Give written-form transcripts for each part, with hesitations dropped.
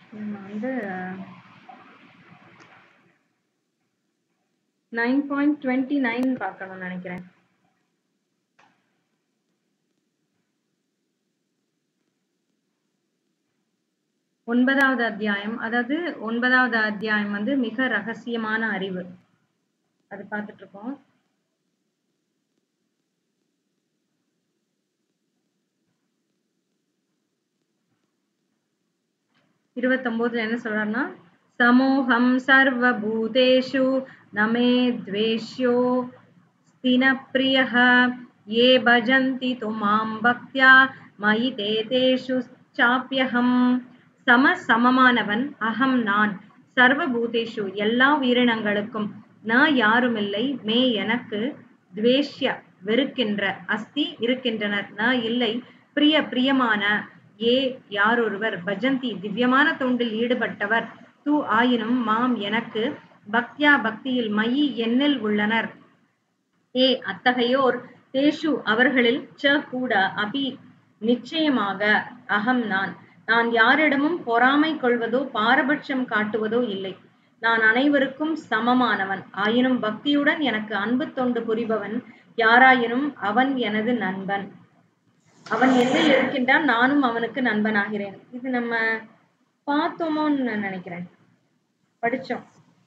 வந்து 9.29 பார்க்கணும்னு நினைக்கிறேன். ஒன்பதாவது அத்தியாயம். அதாவது 9வது அத்தியாயம் வந்து மிக ரகசியமான அறிவு. அது பார்த்துட்டு இருக்கோம். இருபத்தொன்பதுல என்ன சொல்றாருன்னா, சமோகம் சர்வபூதேஷு நமே த்வேஷ்யோ ஸ்தினப்ரியஹ ஏ பஜந்தி துமாம் பக்த்யா மயி தேதேஷு சாப்யஹம். சமமானவன் அகம் நான், சர்வபூதேஷு எல்லா உயிரினங்களுக்கும், நான் யாருமில்லை, மே எனக்கு, துவேஷ்ய வெறுக்கின்ற, அஸ்தி இருக்கின்றனர், நான் இல்லை, பிரியமான, ஏ யாரொருவர், பஜந்தி திவ்யமான தொண்டில் ஈடுபட்டவர், தூ ஆயினும், மாம் எனக்கு, பக்தியா பக்தியில், மயி என்னில் உள்ளனர், ஏ அத்தகையோர், தேஷு அவர்களில், ச கூட, அபி நிச்சயமாக, அகம் நான் யாரிடமும் பொறாமை கொள்வதோ பாரபட்சம் காட்டுவதோ இல்லை. நான் அனைவருக்கும் சமமானவன். ஆயினும் பக்தியுடன் எனக்கு அன்பு தொண்டு புரிபவன் யாராயினும் அவன் எனது நண்பன். அவன் என்னில் இருக்கின்றான், நானும் அவனுக்கு நண்பனாகிறேன். இது நம்ம பார்த்தோமோன்னு நினைக்கிறேன், படிச்சோம்.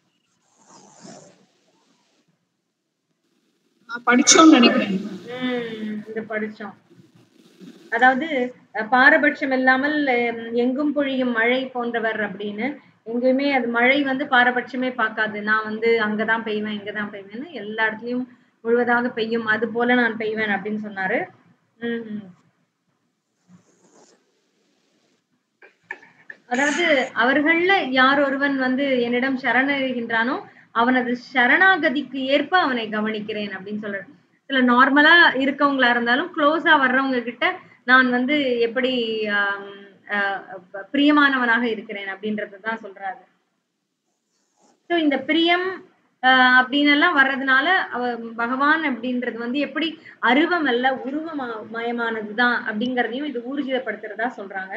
படிச்சோம்னு நினைக்கிறேன். இது படிச்சோம். அதாவது பாரபட்சம் இல்லாமல் எங்கும் பொழியும் மழை போன்றவர் அப்படின்னு. எங்கேயுமே அது மழை வந்து பாரபட்சமே பார்க்காது. நான் வந்து அங்கதான் பெய்வேன், இங்கதான் பெய்வேன்னு, எல்லா இடத்துலயும் முழுவதாக பெய்யும், அது போல நான் பெய்வேன் அப்படின்னு சொன்னாரு. அதாவது அவர்கள்ல யார் ஒருவன் வந்து என்னிடம் சரணடைகின்றானோ அவனது சரணாகதிக்கு ஏற்ப அவனை கவனிக்கிறேன் அப்படின்னு சொல்றாரு. சில நார்மலா இருக்கவங்களா இருந்தாலும் க்ளோஸா வர்றவங்க கிட்ட நான் வந்து எப்படி பிரியமானவனாக இருக்கிறேன் அப்படின்றதுதான் சொல்றாரு. ஸோ இந்த பிரியம் அப்படின்னு எல்லாம் வர்றதுனால பகவான் அப்படின்றது வந்து எப்படி அருவம் அல்ல உருவமயமானதுதான் அப்படிங்கறதையும் இது ஊர்ஜிதப்படுத்துறதா சொல்றாங்க.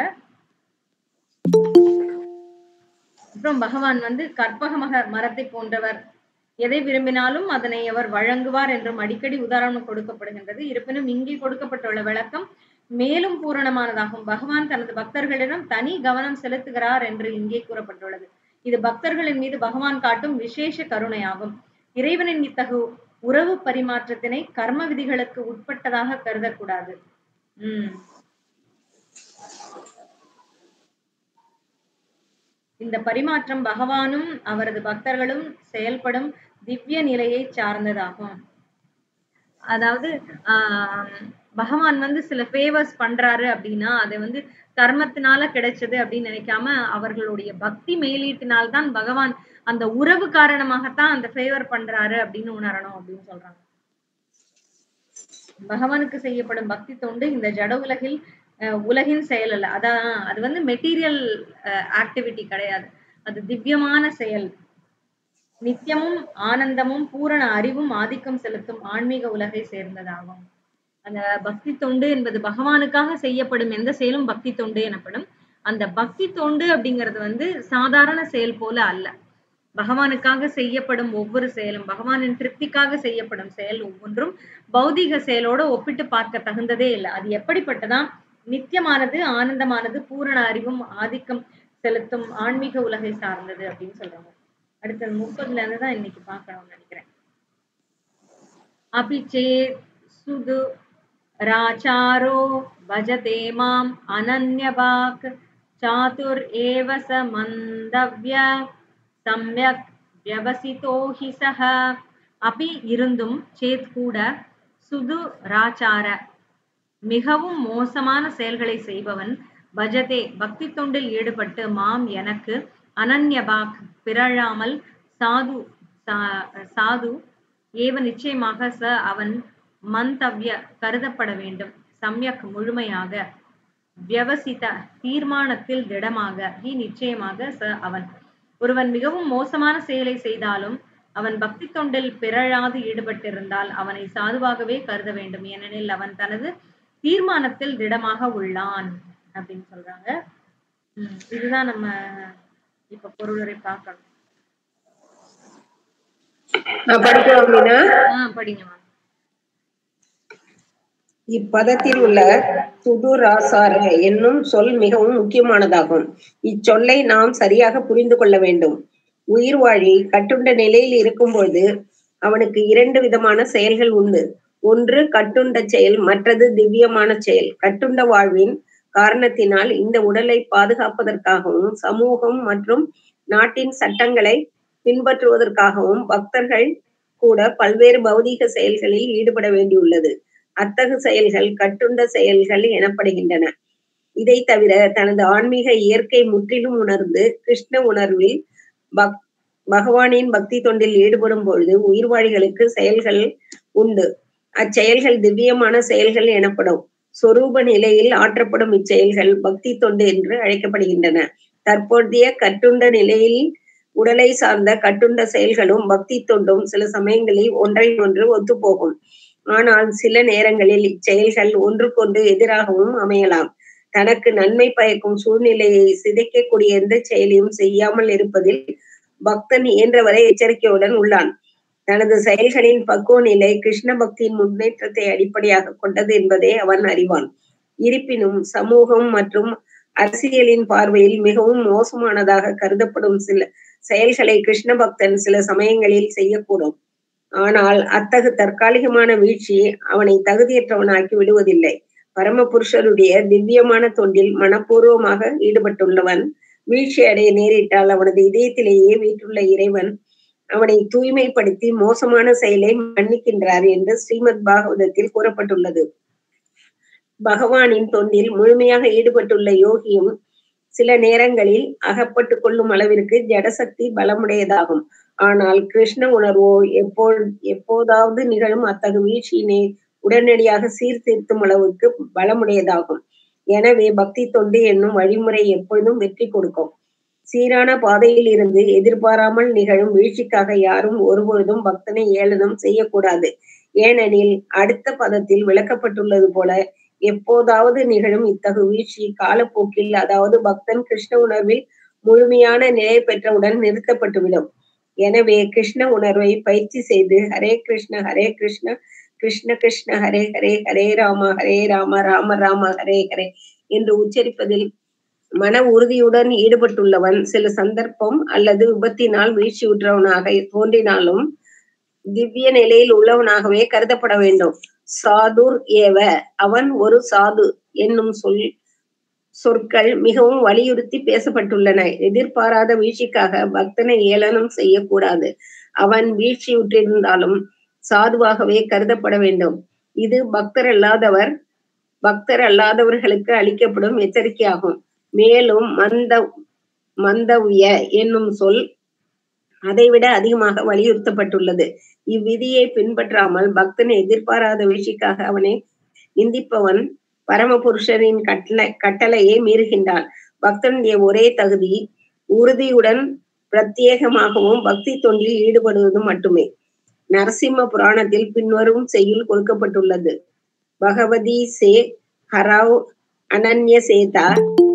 அப்புறம் பகவான் வந்து கற்பக மரத்தை போன்றவர், எதை விரும்பினாலும் அதனை அவர் வழங்குவார் என்றும் அடிக்கடி உதாரணம் கொடுக்கப்படுகின்றது. இருப்பினும் இங்கே கொடுக்கப்பட்டுள்ள விளக்கம் மேலும் பூரணமானதாகும். பகவான் தனது பக்தர்களிடம் தனி கவனம் செலுத்துகிறார் என்று இங்கே கூறப்பட்டுள்ளது. இது பக்தர்களின் மீது பகவான் காட்டும் விசேஷ கருணையாகும். இறைவனின் இத்தகு உறவு பரிமாற்றத்தினை கர்ம விதிகளுக்கு உட்பட்டதாக கருதக்கூடாது. இந்த பரிமாற்றம் பகவானும் அவரது பக்தர்களும் செயல்படும் திவ்ய நிலையை சார்ந்ததாகும். அதாவது பகவான் வந்து சில ஃபேவர்ஸ் பண்றாரு அப்படின்னா அதை வந்து கர்மத்தினால கிடைச்சது அப்படின்னு நினைக்காம அவர்களுடைய பக்தி மேலீட்டினால்தான் பகவான் அந்த உறவு காரணமாகத்தான் அந்த ஃபேவர் பண்றாரு அப்படின்னு உணரணும் அப்படின்னு சொல்றாங்க. பகவானுக்கு செய்யப்படும் பக்தி தொண்டு இந்த ஜட உலகின் செயல் அல்ல. அதான் அது வந்து மெட்டீரியல் ஆக்டிவிட்டி கிடையாது, அது திவ்யமான செயல். நித்தியமும் ஆனந்தமும் பூரண அறிவும் ஆதிக்கம் செலுத்தும் ஆன்மீக உலகை சேர்ந்ததாகும். அந்த பக்தி தொண்டு என்பது பகவானுக்காக செய்யப்படும் எந்த செயலும் பக்தி தொண்டு எனப்படும். அந்த பக்தி தொண்டு அப்படிங்கிறது வந்து சாதாரண செயல் போல அல்ல. பகவானுக்காக செய்யப்படும் ஒவ்வொரு செயலும், பகவானின் திருப்திக்காக செய்யப்படும் செயல் ஒவ்வொன்றும் பௌதிக செயலோட ஒப்பிட்டு பார்க்க தகுந்ததே இல்லை. அது எப்படிப்பட்டதான் நித்தியமானது, ஆனந்தமானது, பூரண அறிவும் ஆதிக்கம் செலுத்தும் ஆன்மீக உலகை சார்ந்தது அப்படின்னு சொல்றாங்க. அடுத்தது 30ல இருந்து தான் இன்னைக்கு பார்க்கணும்னு நினைக்கிறேன். அபிச்சே சுது ராச்சாரோ பஜதே மாம் அனன்யபாக் சாதுர் ஏவ ச மந்தவ்ய சம்யக் வியவசிதோ ஹி சஹ. அபி இருந்தும், சேத் கூட, சுது ராச்சார மிகவும் மோசமான செயல்களை செய்பவன், பஜதே பக்தி தொண்டில் ஈடுபட்டு, மாம் எனக்கு, அனன்யபாக் பிறழாமல், சாது ஏவ நிச்சயமாக, ச அவன், மந்தவ்ய கருதப்பட வேண்டும், சம்யக் முழுமையாக, வியவசித தீர்மானத்தில் திடமாக, ஹி நிச்சயமாக, ச அவன். ஒருவன் மிகவும் மோசமான செயலை செய்தாலும் அவன் பக்தி தொண்டில் பிறழாது ஈடுபட்டிருந்தால் அவனை சாதுவாகவே கருத வேண்டும், ஏனெனில் அவன் தனது தீர்மானத்தில் திடமாக உள்ளான் அப்படின்னு சொல்றாங்க. இதுதான் நம்ம இப்ப பொருளுரை பார்க்கணும். படிங்க. இப்பதத்தில் உள்ள துதுராசார என்னும் சொல் மிகவும் முக்கியமானதாகும். இச்சொல்லை நாம் சரியாக புரிந்து கொள்ள வேண்டும். உயிர் வாழி கட்டுண்ட நிலையில் இருக்கும்போது அவனுக்கு 2 விதமான செயல்கள் உண்டு. ஒன்று கட்டுண்ட செயல், மற்றது திவ்யமான செயல். கட்டுண்ட வாழ்வின் காரணத்தினால் இந்த உடலை பாதுகாப்பதற்காகவும் சமூகம் மற்றும் நாட்டின் சட்டங்களை பின்பற்றுவதற்காகவும் பக்தர்கள் கூட பல்வேறு பௌதீக செயல்களில் ஈடுபட வேண்டியுள்ளது. அத்தகு செயல்கள் கட்டுண்ட செயல்கள் எனப்படுகின்றன. இதை தவிர தனது ஆன்மீக இயற்கை முற்றிலும் உணர்ந்து கிருஷ்ண உணர்வில் பகவானின் பக்தி தொண்டில் ஈடுபடும் பொழுது உயிர்வாழிகளுக்கு செயல்கள் உண்டு. அச்செயல்கள் திவ்யமான செயல்கள் எனப்படும். சொரூப நிலையில் ஆற்றப்படும் இச்செயல்கள் பக்தி தொண்டு என்று அழைக்கப்படுகின்றன. தற்போதைய கட்டுண்ட நிலையில் உடலை சார்ந்த கட்டுண்ட செயல்களும் பக்தி தொண்டும் சில சமயங்களில் ஒன்றை ஒன்று ஒத்துப்போகும். ஆனால் சில நேரங்களில் இச்செயல்கள் ஒன்றுக்கொன்று எதிராகவும் அமையலாம். தனக்கு நன்மை பயக்கும் சூழ்நிலையை சிதைக்கக்கூடிய எந்த செயலையும் செய்யாமல் இருப்பதில் பக்தன் இயன்றவரை எச்சரிக்கையுடன் உள்ளான். தனது செயல்களின் பக்குவ நிலை கிருஷ்ண பக்தியின் முன்னேற்றத்தை அடிப்படையாக கொண்டது என்பதை அவன் அறிவான். இருப்பினும் சமூகம் மற்றும் அரசியலின் பார்வையில் மிகவும் மோசமானதாக கருதப்படும் சில செயல்களை கிருஷ்ண பக்தன் சில சமயங்களில் செய்யக்கூடும். ஆனால் அத்தகு தற்காலிகமான வீழ்ச்சி அவனை தகுதியற்றவனாக்கி விடுவதில்லை. பரமபுருஷருடைய திவ்யமான தொண்டில் மனப்பூர்வமாக ஈடுபட்டுள்ளவன் வீழ்ச்சி அடைய நேரிட்டால் அவனது இதயத்திலேயே வீட்டுள்ள இறைவன் அவனை தூய்மைப்படுத்தி மோசமான செயலை மன்னிக்கின்றார் என்று ஸ்ரீமத் பாகவதத்தில் கூறப்பட்டுள்ளது. பகவானின் தொண்டில் முழுமையாக ஈடுபட்டுள்ள யோகியும் சில நேரங்களில் அகப்பட்டு கொள்ளும் அளவிற்கு ஜடசக்தி பலமுடையதாகும். ஆனால் கிருஷ்ண உணர்வோ எப்போதாவது நிகழும் அத்தகு வீழ்ச்சியினை உடனடியாக சீர்திருத்தும் அளவுக்கு பலமுடையதாகும். எனவே பக்தி தொண்டு என்னும் வழிமுறை எப்பொழுதும் வெற்றி கொடுக்கும். சீரான பாதையில் இருந்து எதிர்பாராமல் நிகழும் வீழ்ச்சிக்காக யாரும் ஒருபொழுதும் பக்தனை ஏளனம் செய்யக்கூடாது. ஏனெனில் அடுத்த பதத்தில் விளக்கப்பட்டுள்ளது போல எப்போதாவது நிகழும் இத்தகு வீழ்ச்சி காலப்போக்கில், அதாவது பக்தன் கிருஷ்ண உணர்வில் முழுமையான நிலை பெற்றவுடன் நிறுத்தப்பட்டுவிடும். எனவே கிருஷ்ண உணர்வை பயிற்சி செய்து ஹரே கிருஷ்ண கிருஷ்ண கிருஷ்ண ஹரே ஹரே ஹரே ராம ராம ராம ஹரே ஹரே என்று உச்சரிப்பதில் மன உறுதியுடன் ஈடுபட்டுள்ளவன் சில சந்தர்ப்பம் அல்லது விபத்தினால் வீழ்ச்சியுற்றவனாக தோன்றினாலும் திவ்ய நிலையில் உள்ளவனாகவே கருதப்பட வேண்டும். சாதுர் ஏவ, அவன் ஒரு சாது என்னும் சொற்கள் மிகவும் வலியுறுத்தி பேசப்பட்டுள்ளன. எதிர்பாராத வீழ்ச்சிக்காக பக்தனை ஏளனம் செய்யக்கூடாது. அவன் வீழ்ச்சியுற்றிருந்தாலும் சாதுவாகவே கருதப்பட வேண்டும். இது பக்தர் அல்லாதவர்களுக்கு அளிக்கப்படும் எச்சரிக்கையாகும். மேலும் மந்தவ்ய என்னும் சொல் அதைவிட அதிகமாக வலியுறுத்தப்பட்டுள்ளது. இவ்விதியை பின்பற்றாமல் பக்தனை எதிர்பாராத வீழ்ச்சிக்காக அவனை நிந்திப்பவன் பரமபுருஷரின் கட்டளையை மீறுகின்றான். பக்தனுடைய ஒரே தகுதி உறுதியுடன் பிரத்யேகமாகவும் பக்தி தொண்டில் ஈடுபடுவது மட்டுமே. நரசிம்ம புராணத்தில் பின்வரும் செய்யுள் கொடுக்கப்பட்டுள்ளது. பகவதி சே ஹராவ் அனன்ய சேதா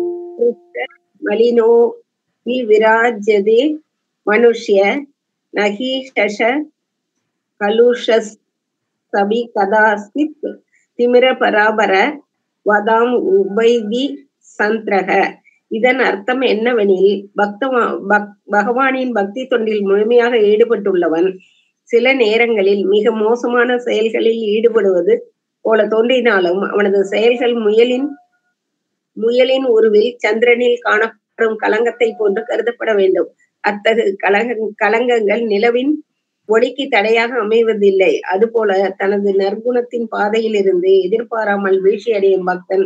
மலினோ விராஜதே மனுஷ்ய நகி சஷ கலுஷஸ் சபி கதாஸ்மித் திமிர பராபர வதாம் உபைதி சந்திரக. இதன் அர்த்தம் என்னவெனில் பகவானின் பக்தி தொண்டில் முழுமையாக ஈடுபட்டுள்ளவன் சில நேரங்களில் மிக மோசமான செயல்களில் ஈடுபடுவது போல தோன்றினாலும் அவனது செயல்கள் முயலின் உருவில் சந்திரனில் காணப்படும் கலங்கத்தை போன்று கருதப்பட வேண்டும். அத்தகு கலங்கங்கள் நிலவின் ஒளிக்கு தடையாக அமைவதில்லை. அதுபோல தனது நற்குணத்தின் பாதையில் இருந்து எதிர்பாராமல் வீழ்ச்சி அடையும் பக்தன்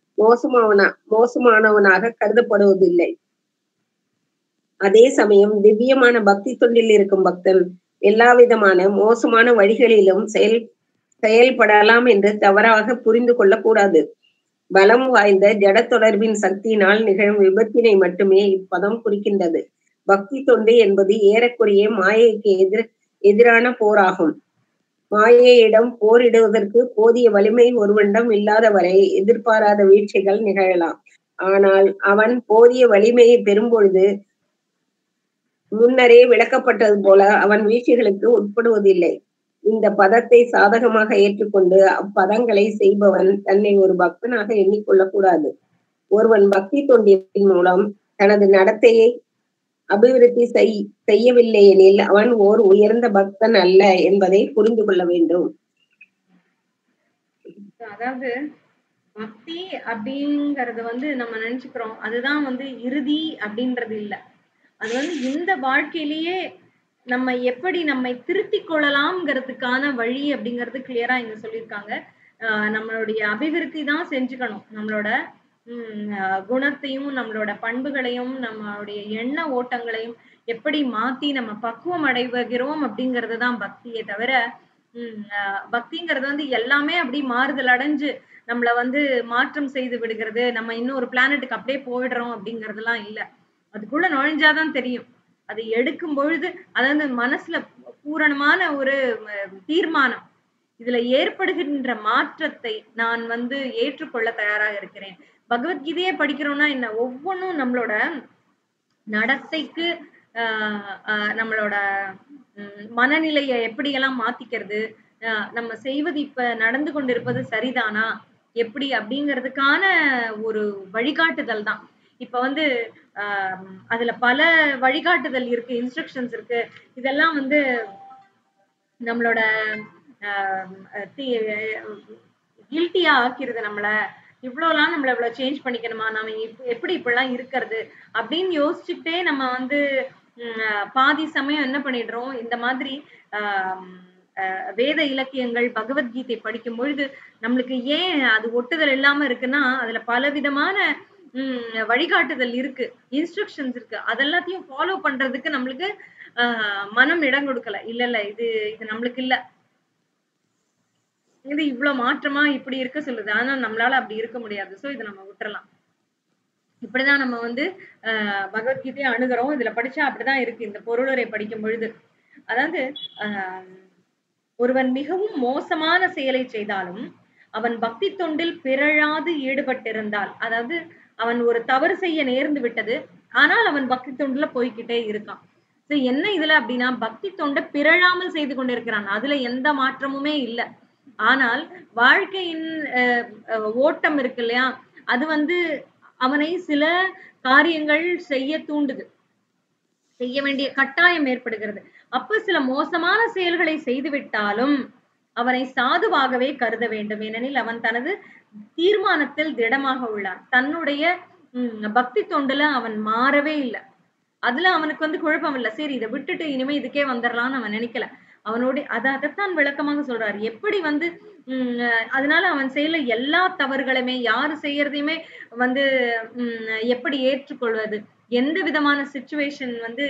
மோசமானவனாக கருதப்படுவதில்லை. அதே சமயம் திவ்யமான பக்தி தொண்டில் இருக்கும் பக்தன் எல்லா விதமான மோசமான வழிகளிலும் செயல்படலாம் என்று தவறாக புரிந்து கொள்ளக்கூடாது. பலம் வாய்ந்த ஜட தொடர்பின் சக்தியினால் நிகழும் விபத்தினை மட்டுமே இப்பதம் குறிக்கின்றது. பக்தி தொண்டு என்பது ஏறக்குறைய மாயைக்கு எதிரான போராகும். மாயையிடம் போரிடுவதற்கு போதிய வலிமை ஒருவனிடம் இல்லாத வரை எதிர்பாராத வீழ்ச்சிகள் நிகழலாம். ஆனால் அவன் போதிய வலிமையை பெறும்பொழுது முன்னரே விளக்கப்பட்டது போல அவன் வீழ்ச்சிகளுக்கு உட்படுவதில்லை. இந்த பதத்தை சாதகமாக ஏற்றுக்கொண்டு அப்பதங்களை செய்பவன் தன்னை ஒரு பக்தனாக எண்ணிக்கொள்ளக் கூடாது. ஒருவன் பக்தி தொண்டின் மூலம் தனது நடத்தையை அபிவிருத்தி செய்யவில்லை எனில் அவன் ஓர் உயர்ந்த பக்தன் அல்ல என்பதை புரிந்து கொள்ள வேண்டும். அதாவது பக்தி அப்படிங்கறது வந்து நம்ம நினைச்சுக்கிறோம் அதுதான் வந்து இறுதி அப்படின்றது இல்ல. அது வந்து இந்த வாழ்க்கையிலேயே நம்ம எப்படி நம்மை திருத்திக் கொள்ளலாம்ங்கிறதுக்கான வழி அப்படிங்கிறது கிளியரா இங்க சொல்லியிருக்காங்க. நம்மளுடைய அபிவிருத்தி தான் செஞ்சுக்கணும். நம்மளோட குணத்தையும் நம்மளோட பண்புகளையும் நம்மளுடைய எண்ண ஓட்டங்களையும் எப்படி மாத்தி நம்ம பக்குவம் அடைவுகிறோம் அப்படிங்கிறது தான் பக்தியே தவிர பக்திங்கிறது வந்து எல்லாமே அப்படி மாறுதல் அடைஞ்சு நம்மள வந்து மாற்றம் செய்து விடுகிறது. நம்ம இன்னொரு பிளானட்டுக்கு அப்படியே போயிடுறோம் அப்படிங்கறதெல்லாம் இல்ல. அதுக்குள்ள நுழைஞ்சாதான் தெரியும். அதை எடுக்கும் பொழுது அதாவது மனசுல பூரணமான ஒரு தீர்மானம் இதுல ஏற்படுகின்ற மாற்றத்தை நான் வந்து ஏற்றுக்கொள்ள தயாராக இருக்கிறேன். பகவத்கீதையே படிக்கிறோம்னா என்ன ஒவ்வொன்றும் நம்மளோட நடத்தைக்கு நம்மளோட மனநிலையை எப்படியெல்லாம் மாத்திக்கிறது, நம்ம செய்வது இப்ப நடந்து கொண்டிருப்பது சரிதானா எப்படி அப்படிங்கிறதுக்கான ஒரு வழிகாட்டுதல் தான். இப்ப வந்து அதுல பல வழிகாட்டுதல் இருக்கு, இன்ஸ்ட்ரக்ஷன்ஸ் இருக்கு. இதெல்லாம் வந்து நம்மளோட கில்ட்டியா ஆக்கிருது நம்மள. இவ்வளவுலாம் நம்மள இவ்வளவு சேஞ்ச் பண்ணிக்கணுமா, நாம எப்படி இப்படிலாம் இருக்கிறது அப்படின்னு யோசிச்சுட்டே நம்ம வந்து பாதி சமயம் என்ன பண்ணிடுறோம், இந்த மாதிரி வேத இலக்கியங்கள் பகவத்கீதை படிக்கும் பொழுது நம்மளுக்கு ஏன் அது ஒட்டுதல் இல்லாம இருக்குன்னா அதுல பல விதமான வழிகாட்டுதல் இருக்கு, இன்ஸ்ட்ரக்ஷன்ஸ் இருக்கு. அதெல்லாத்தையும் ஃபாலோ பண்றதுக்கு நம்மளுக்கு மனம் இடம் கொடுக்கல. இல்ல இல்ல இது நம்மளுக்கு இல்ல, இது இவ்வளவு மாற்றமா இப்படி இருக்க சொல்லுது. ஆனா நம்மளால அப்படி இருக்க முடியாது. சோ இதை நம்ம விட்டுறலாம். இப்படிதான் நம்ம வந்து பகவத்கீதையை அணுகிறோம். இதுல படிச்சா அப்படிதான் இருக்கு இந்த பொருளுரை படிக்கும் பொழுது. அதாவது ஒருவன் மிகவும் மோசமான செயலை செய்தாலும் அவன் பக்தி தொண்டில் பிறழாது ஈடுபட்டிருந்தால், அதாவது அவன் ஒரு தவறு செய்ய நேர்ந்து விட்டது, ஆனால் அவன் பக்தி தொண்டுல போய்கிட்டே இருக்கான். என்ன இதுல அப்படின்னா பக்தி தொண்டை பிறழாமல் செய்து கொண்டிருக்கிறான். அதுல எந்த மாற்றமுமே இல்லை. ஆனால் வாழ்க்கையின் ஓட்டம் இருக்கு இல்லையா, அது வந்து அவனை சில காரியங்கள் செய்ய தூண்டுது, செய்ய வேண்டிய கட்டாயம் ஏற்படுகிறது. அப்ப சில மோசமான செயல்களை செய்துவிட்டாலும் அவனை சாதுவாகவே கருத வேண்டும். ஏனெனில் அவன் தனது தீர்மானத்தில் திடமாக உள்ளான். தன்னுடைய பக்தி தொண்டுல அவன் மாறவே இல்லை. அதுல அவனுக்கு வந்து குழப்பம் இல்லை. சரி இதை விட்டுட்டு இனிமே இதுக்கே வந்துடலாம்னு அவன் நினைக்கல. அவனோட அதைத்தான் விளக்கமாக சொல்றாரு. எப்படி வந்து அதனால அவன் செய்யல எல்லா தவறுகளுமே யாரு செய்யறதையுமே வந்து எப்படி ஏற்றுக்கொள்வது, எந்த விதமான சிச்சுவேஷன் வந்து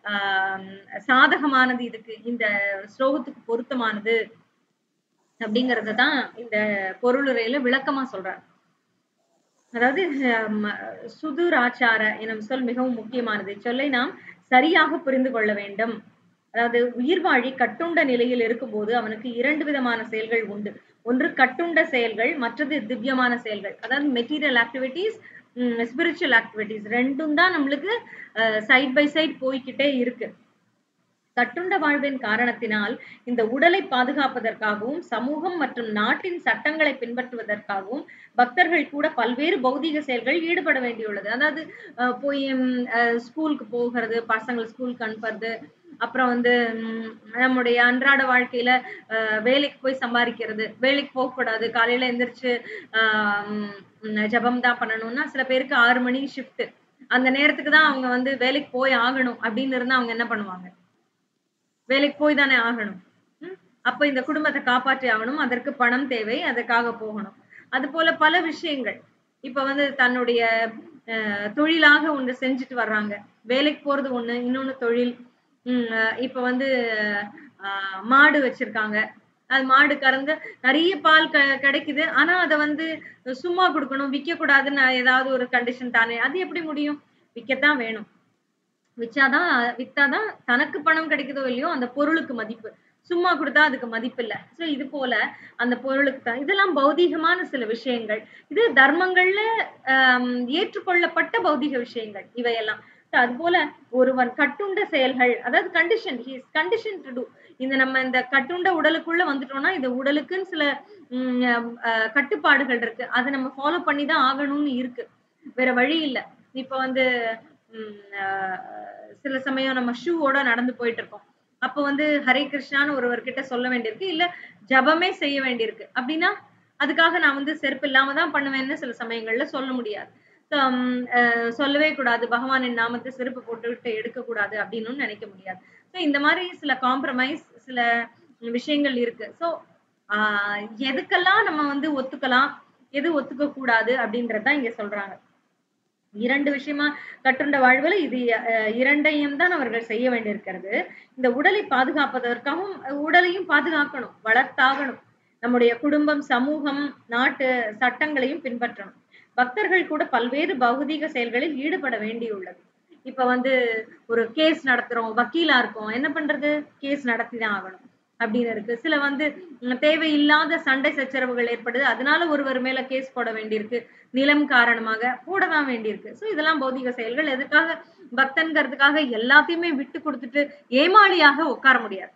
சாதகமானது, இதுக்கு இந்த ஸ்லோகத்துக்கு பொருத்தமானது அப்படிங்கறதான் இந்த பொருளுரையில விளக்கமா சொல்றார். அதாவது சுதுராச்சார எனும் சொல் மிகவும் முக்கியமானது. சொல்லை நாம் சரியாக புரிந்து கொள்ள வேண்டும். அதாவது உயிர்வாழி கட்டுண்ட நிலையில் இருக்கும்போது அவனுக்கு இரண்டு விதமான செயல்கள் உண்டு. ஒன்று கட்டுண்ட செயல்கள், மற்றது திவ்யமான செயல்கள். அதாவது மெட்டீரியல் ஆக்டிவிட்டிஸ், ஸ்பிரிச்சுவல் ஆக்டிவிட்டிஸ் ரெண்டும் தான் நம்மளுக்கு சைட் பை சைட் போய்கிட்டே இருக்கு. கட்டுண்ட வாழ்வின் காரணத்தினால் இந்த உடலை பாதுகாப்பதற்காகவும் சமூகம் மற்றும் நாட்டின் சட்டங்களை பின்பற்றுவதற்காகவும் பக்தர்கள் கூட பல்வேறு பௌதீக செயல்கள் ஈடுபட வேண்டியுள்ளது. அதாவது போய் ஸ்கூலுக்கு போகிறது, பசங்களை ஸ்கூலுக்கு அனுப்புறது, அப்புறம் வந்து நம்முடைய அன்றாட வாழ்க்கையில வேலைக்கு போய் சம்பாதிக்கிறது, வேலைக்கு போகக்கூடாது, காலையில எந்திரிச்சு ஜபம் தான் பண்ணணும்னா சில பேருக்கு 6 மணி ஷிஃப்ட், அந்த நேரத்துக்கு தான் அவங்க வந்து வேலைக்கு போய் ஆகணும் அப்படின்னு இருந்தா அவங்க என்ன பண்ணுவாங்க, வேலைக்கு போய் தானே ஆகணும். அப்ப இந்த குடும்பத்தை காப்பாற்றி ஆகணும், அதற்கு பணம் தேவை, அதற்காக போகணும். அது போல பல விஷயங்கள் இப்ப வந்து தன்னுடைய தொழிலாக ஒன்று செஞ்சுட்டு வர்றாங்க. வேலைக்கு போறது ஒண்ணு, இன்னொன்னு தொழில். இப்ப வந்து மாடு வச்சிருக்காங்க, அது மாடு கறந்து நிறைய பால் கிடைக்குது. ஆனா அதை வந்து சும்மா கொடுக்கணும், விற்க கூடாதுன்னு ஏதாவது ஒரு கண்டிஷன் தானே, அது எப்படி முடியும்? விற்கத்தான் வேணும். வித்தாதான் தனக்கு பணம் கிடைக்குதோ இல்லையோ அந்த பொருளுக்கு மதிப்பு. சும்மா கொடுத்தா அதுக்கு மதிப்பில்ல. சோ இது போல அந்த பொருளுக்கு தான். இதெல்லாம் பௌதீகமான சில விஷயங்கள். இது தர்மங்கள்ல ஏற்றுக்கொள்ளப்பட்ட பௌதீக விஷயங்கள் இவையெல்லாம். அதுபோல ஒருவன் கட்டுண்ட செயல்கள், அதாவது condition, he is condition to do. நம்ம இந்த கட்டுண்ட உடலுக்குள்ள வந்துட்டோம்னா, இந்த உடலுக்குன்னு சில கட்டுப்பாடுகள் இருக்கு. அத நம்ம ஃபாலோ பண்ணி தான் ஆகணும்னு இருக்கு. வேற வழி இல்ல. இப்ப வந்து ம் அ சில சமயம் நம்ம ஷூவோட நடந்து போயிட்டு இருக்கோம். அப்ப வந்து ஹரே கிருஷ்ணான்னு ஒருவர்கிட்ட சொல்ல வேண்டியிருக்கு. இல்ல ஜபமே செய்ய வேண்டியிருக்கு. அப்படின்னா, அதுக்காக நான் வந்து செருப்பு இல்லாம தான் பண்ணுவேன்னு சில சமயங்கள்ல சொல்ல முடியாது. சொல்லவே கூடாது. பகவானின் நாமத்த செருப்பு போட்டுவிட்டு எடுக்கக்கூடாது அப்படின்னும் நினைக்க முடியாது. இந்த மாரி சில காம்ப்ரமைஸ், சில விஷயங்கள் இருக்கு. ஆ எதுக்கெல்லாம் நம்ம வந்து ஒத்துக்கலாம், எது ஒத்துக்க கூடாது அப்படின்றது தான் இங்க சொல்றாங்க. 2 விஷயமா கட்டுண்ட வாழ்வுல இது 2யும் தான் அவர்கள் செய்ய வேண்டியிருக்கிறது. இந்த உடலை பாதுகாப்பதற்காகவும் உடலையும் பாதுகாக்கணும், வளர்த்தாகணும். நம்முடைய குடும்பம், சமூகம், நாட்டு சட்டங்களையும் பின்பற்றணும். பக்தர்கள் கூட பல்வேறு பௌதீக செயல்களில் ஈடுபட வேண்டியுள்ளது. இப்ப வந்து ஒரு கேஸ் நடத்துறோம், வக்கீலா இருக்கோம். என்ன பண்றது? கேஸ் நடத்தி தான் ஆகணும். அப்படின்னு இருக்கு. சில வந்து தேவையில்லாத சண்டை சச்சரவுகள் ஏற்படுது. அதனால ஒருவர் மேல கேஸ் போட வேண்டியிருக்கு. நிலம் காரணமாக போட தான் வேண்டியிருக்கு. இதெல்லாம் பௌதீக செயல்கள். எதுக்காக? பக்தன்கிறதுக்காக எல்லாத்தையுமே விட்டு குடுத்துட்டு ஏமாளியாக உட்கார முடியாது.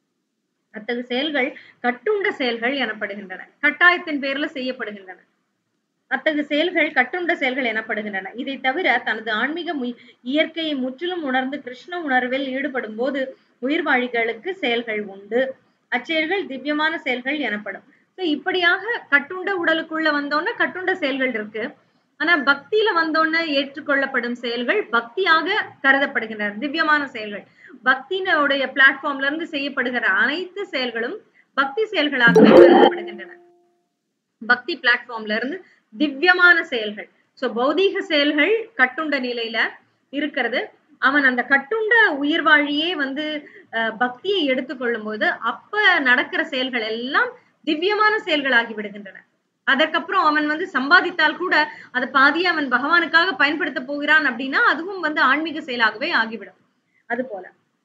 அத்தகு செயல்கள் கட்டுண்ட செயல்கள் எனப்படுகின்றன. கட்டாயத்தின் பேர்ல செய்யப்படுகின்றன. அத்தகு செயல்கள் கட்டுண்ட செயல்கள் எனப்படுகின்றன. இதை தவிர தனது ஆன்மீக இயற்கையை முற்றிலும் உணர்ந்து கிருஷ்ண உணர்வில் ஈடுபடும் போது உயிர்வாழிகளுக்கு செயல்கள் உண்டு. அச்செயல்கள் திவ்யமான செயல்கள் எனப்படும். இப்படியாக கட்டுண்ட உடலுக்குள்ள வந்தோன்னா கட்டுண்ட செயல்கள் இருக்கு. ஆனா பக்தியில வந்தோன்ன ஏற்றுக்கொள்ளப்படும் செயல்கள் பக்தியாக கருதப்படுகின்றன. திவ்யமான செயல்கள். பக்தியினுடைய பிளாட்ஃபார்ம்ல இருந்து செய்யப்படுகிற அனைத்து செயல்களும் பக்தி செயல்களாகவே கருதப்படுகின்றன. பக்தி பிளாட்ஃபார்ம்ல இருந்து திவ்யமான செயல்கள். பௌதீக செயல்கள் கட்டுண்ட நிலையில இருக்கிறது. அவன் அந்த கட்டுண்ட உயிர்வாழியே வந்து பக்தியை எடுத்துக்கொள்ளும் போது அப்ப நடக்கிற செயல்கள் எல்லாம் திவ்யமான செயல்களாகி விடுகின்றன. அதற்கப்புறம் அவன் வந்து சம்பாதித்தால் கூட அது பாதியை அவன் பகவானுக்காக பயன்படுத்த போகிறான் அப்படின்னா அதுவும் வந்து ஆன்மீக செயலாகவே ஆகிவிடும். அது போல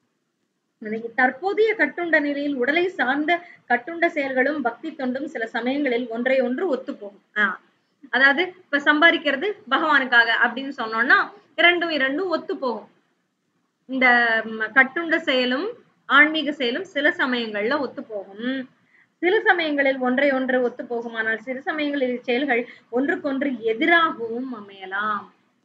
தற்போதைய கட்டுண்ட நிலையில் உடலை சார்ந்த கட்டுண்ட செயல்களும் பக்தி தொண்டும் சில சமயங்களில் ஒன்றை ஒன்று ஒத்துப்போகும். அதாவது இப்ப சம்பாதிக்கிறது பகவானுக்காக அப்படின்னு சொன்னோம்னா இரண்டும் ஒத்து போகும். இந்த கட்டுண்ட செயலும் ஆன்மீக செயலும் சில சமயங்கள்ல ஒத்து போகும். சில சமயங்களில் ஒன்றை ஒன்று ஒத்து போகுமானால் சில சமயங்களில் செயல்கள் ஒன்றுக்கொன்று எதிராகவும் அமையலாம்.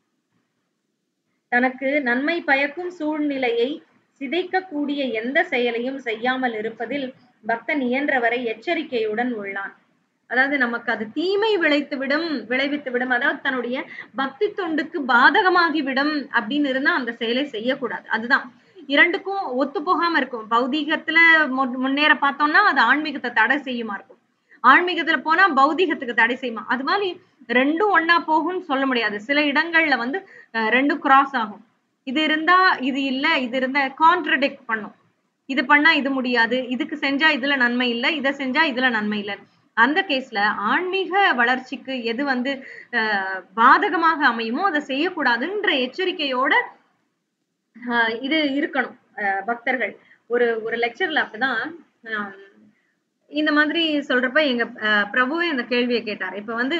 தனக்கு நன்மை பயக்கும் சூழ்நிலையை சிதைக்கக்கூடிய எந்த செயலையும் செய்யாமல் இருப்பதில் பக்தன் இயன்றவரை எச்சரிக்கையுடன் உள்ளான். அதாவது நமக்கு அது தீமை விளைவித்துவிடும். அதாவது தன்னுடைய பக்தி தொண்டுக்கு பாதகமாகிவிடும் அப்படின்னு இருந்தா அந்த செயலை செய்யக்கூடாது. அதுதான் இரண்டுக்கும் ஒத்து போகாம இருக்கும். பௌதீகத்துல முன்னேற பார்த்தோம்னா அது ஆன்மீகத்தை தடை செய்யுமா இருக்கும். ஆன்மீகத்துல போனா பௌதீகத்துக்கு தடை செய்யுமா. அது மாதிரி ரெண்டும் ஒன்னா போகும்னு சொல்ல முடியாது. சில இடங்கள்ல வந்து ரெண்டும் கிராஸ் ஆகும். இது இருந்தா இது இல்ல, இது இருந்தா கான்ட்ரடிக்ட் பண்ணும். இது பண்ணா இது முடியாது, இதுக்கு செஞ்சா இதுல நன்மை இல்லை, இதை செஞ்சா இதுல நன்மை இல்லை. அந்த கேஸ்ல ஆன்மீக வளர்ச்சிக்கு எது வந்து பாதகமாக அமையுமோ அதை செய்யக்கூடாதுன்ற எச்சரிக்கையோட இது இருக்கணும். பக்தர்கள் ஒரு லெக்சர்ல அப்படிதான் இந்த மாதிரி சொல்றப்ப எங்க பிரபுவே இந்த கேள்வியை கேட்டார். இப்ப வந்து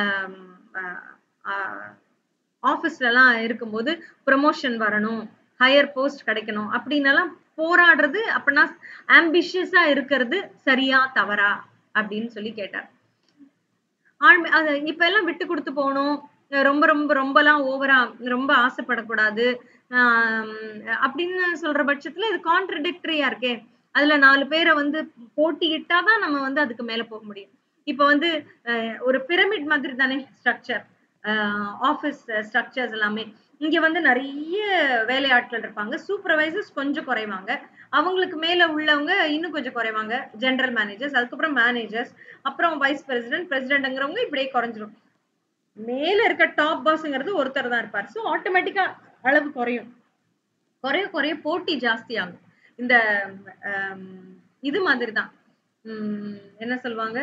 ஆபீஸ்ல எல்லாம் இருக்கும்போது ப்ரமோஷன் வரணும், ஹையர் போஸ்ட் கிடைக்கணும் அப்படின்னு எல்லாம் போராடுறது அப்படின்னா ஆம்பிஷியஸா இருக்கிறது சரியா தவறா அப்படின்னு சொல்லி கேட்டார். இப்ப எல்லாம் விட்டு கொடுத்து போகணும், ரொம்பலாம் ஓவரா ரொம்ப ஆசைப்படக்கூடாது அப்படின்னு சொல்ற பட்சத்துல இது கான்ட்ரடிக்டரியா இருக்கே. அதுல 4 பேரை வந்து போட்டியிட்டாதான் நம்ம வந்து அதுக்கு மேல போக முடியும். இப்ப வந்து ஒரு பிரமிட் மாதிரி தானே ஸ்ட்ரக்சர், ஆபீஸ் ஸ்ட்ரக்சர்ஸ் எல்லாமே. இங்க வந்து நிறைய வேலையாட்கள் இருப்பாங்க. சூப்பர்வைசர்ஸ் கொஞ்சம் குறைவாங்க. அவங்களுக்கு மேல உள்ளவங்க இன்னும் கொஞ்சம் குறைவாங்க. ஜெனரல் மேனேஜர்ஸ், அதுக்கப்புறம் மேனேஜர்ஸ், அப்புறம் வைஸ் பிரசிடென்ட்ங்கிறவங்க இப்படியே குறைஞ்சிரும். மேல இருக்க டாப் பாஸ்ங்கிறது ஒருத்தர் தான் இருப்பார். சோ ஆட்டோமேட்டிக்கா அளவு குறையும். குறைய போட்டி ஜாஸ்தி ஆகும். இந்த இது மாதிரி தான் என்ன சொல்லுவாங்க,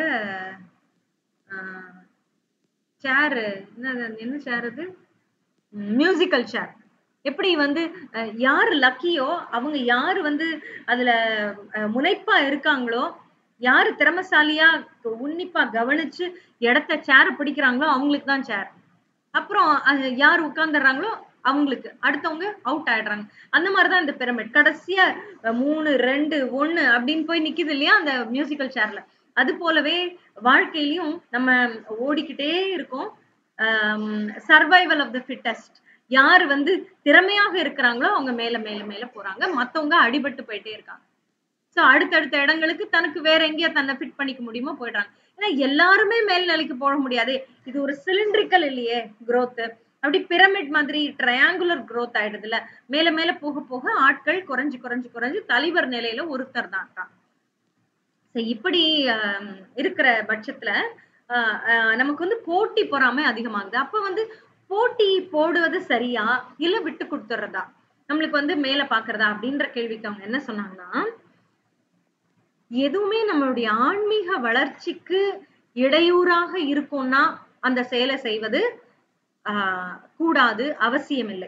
சேர் என்ன சேர் அது, மியூசிக்கல் சேர். எப்படி வந்து யாரு லக்கியோ அவங்க யாரு வந்து அதுல முனைப்பா இருக்காங்களோ, யாரு திறமைசாலியா உன்னிப்பா கவனிச்சு இடத்த சேர பிடிக்கிறாங்களோ அவங்களுக்கு தான் சேர். அப்புறம் யார் உட்கார்ந்துடுறாங்களோ அவங்களுக்கு அடுத்தவங்க அவுட் ஆயிடுறாங்க. அந்த மாதிரிதான் இந்த பிரமிட். கடைசியா 3, 2, 1 அப்படின்னு போய் நிக்குது இல்லையா அந்த மியூசிக்கல் சேர்ல. அது போலவே வாழ்க்கையிலயும் நம்ம ஓடிக்கிட்டே இருக்கோம். Survival of the fittest. யாரு வந்து திறமையாக இருக்கிறாங்களோ அவங்க மேல மேல மேல போறாங்க. மத்தவங்க அடிபட்டு போயிட்டே இருக்காங்க. சோ அடுத்தடுத்த இடங்களுக்கு தனக்கு வேற எங்கேயா தன்னை ஃபிட் பண்ணிக்க முடியுமோ போயிடுறாங்க. ஏன்னா எல்லாருமே மேல்நிலைக்கு போக முடியாது. இது ஒரு சிலிண்ட்ரிக்கல் இல்லையே growth. அப்படி பிரமிட் மாதிரி ட்ரையாங்குலர் growth ஆயிடுதுல. மேல மேல போக போக ஆட்கள் குறைஞ்சு குறைஞ்சு குறைஞ்சு தலைவர் நிலையில ஒருத்தர் தான் இருக்காங்க. இப்படி இருக்கிற பட்சத்துல நமக்கு வந்து போட்டி பொறாமை அதிகமாகுது. அப்ப வந்து போட்டி போடுவது சரியா இல்ல விட்டு கொடுத்துறதா, நம்மளுக்கு வந்து மேல பாக்குறதா அப்படின்ற கேள்விக்கு அவங்க என்ன சொன்னாங்கன்னா, எதுவுமே நம்மளுடைய ஆன்மீக வளர்ச்சிக்கு இடையூறாக இருக்கும்னா அந்த செயலை செய்வது கூடாது, அவசியம் இல்லை.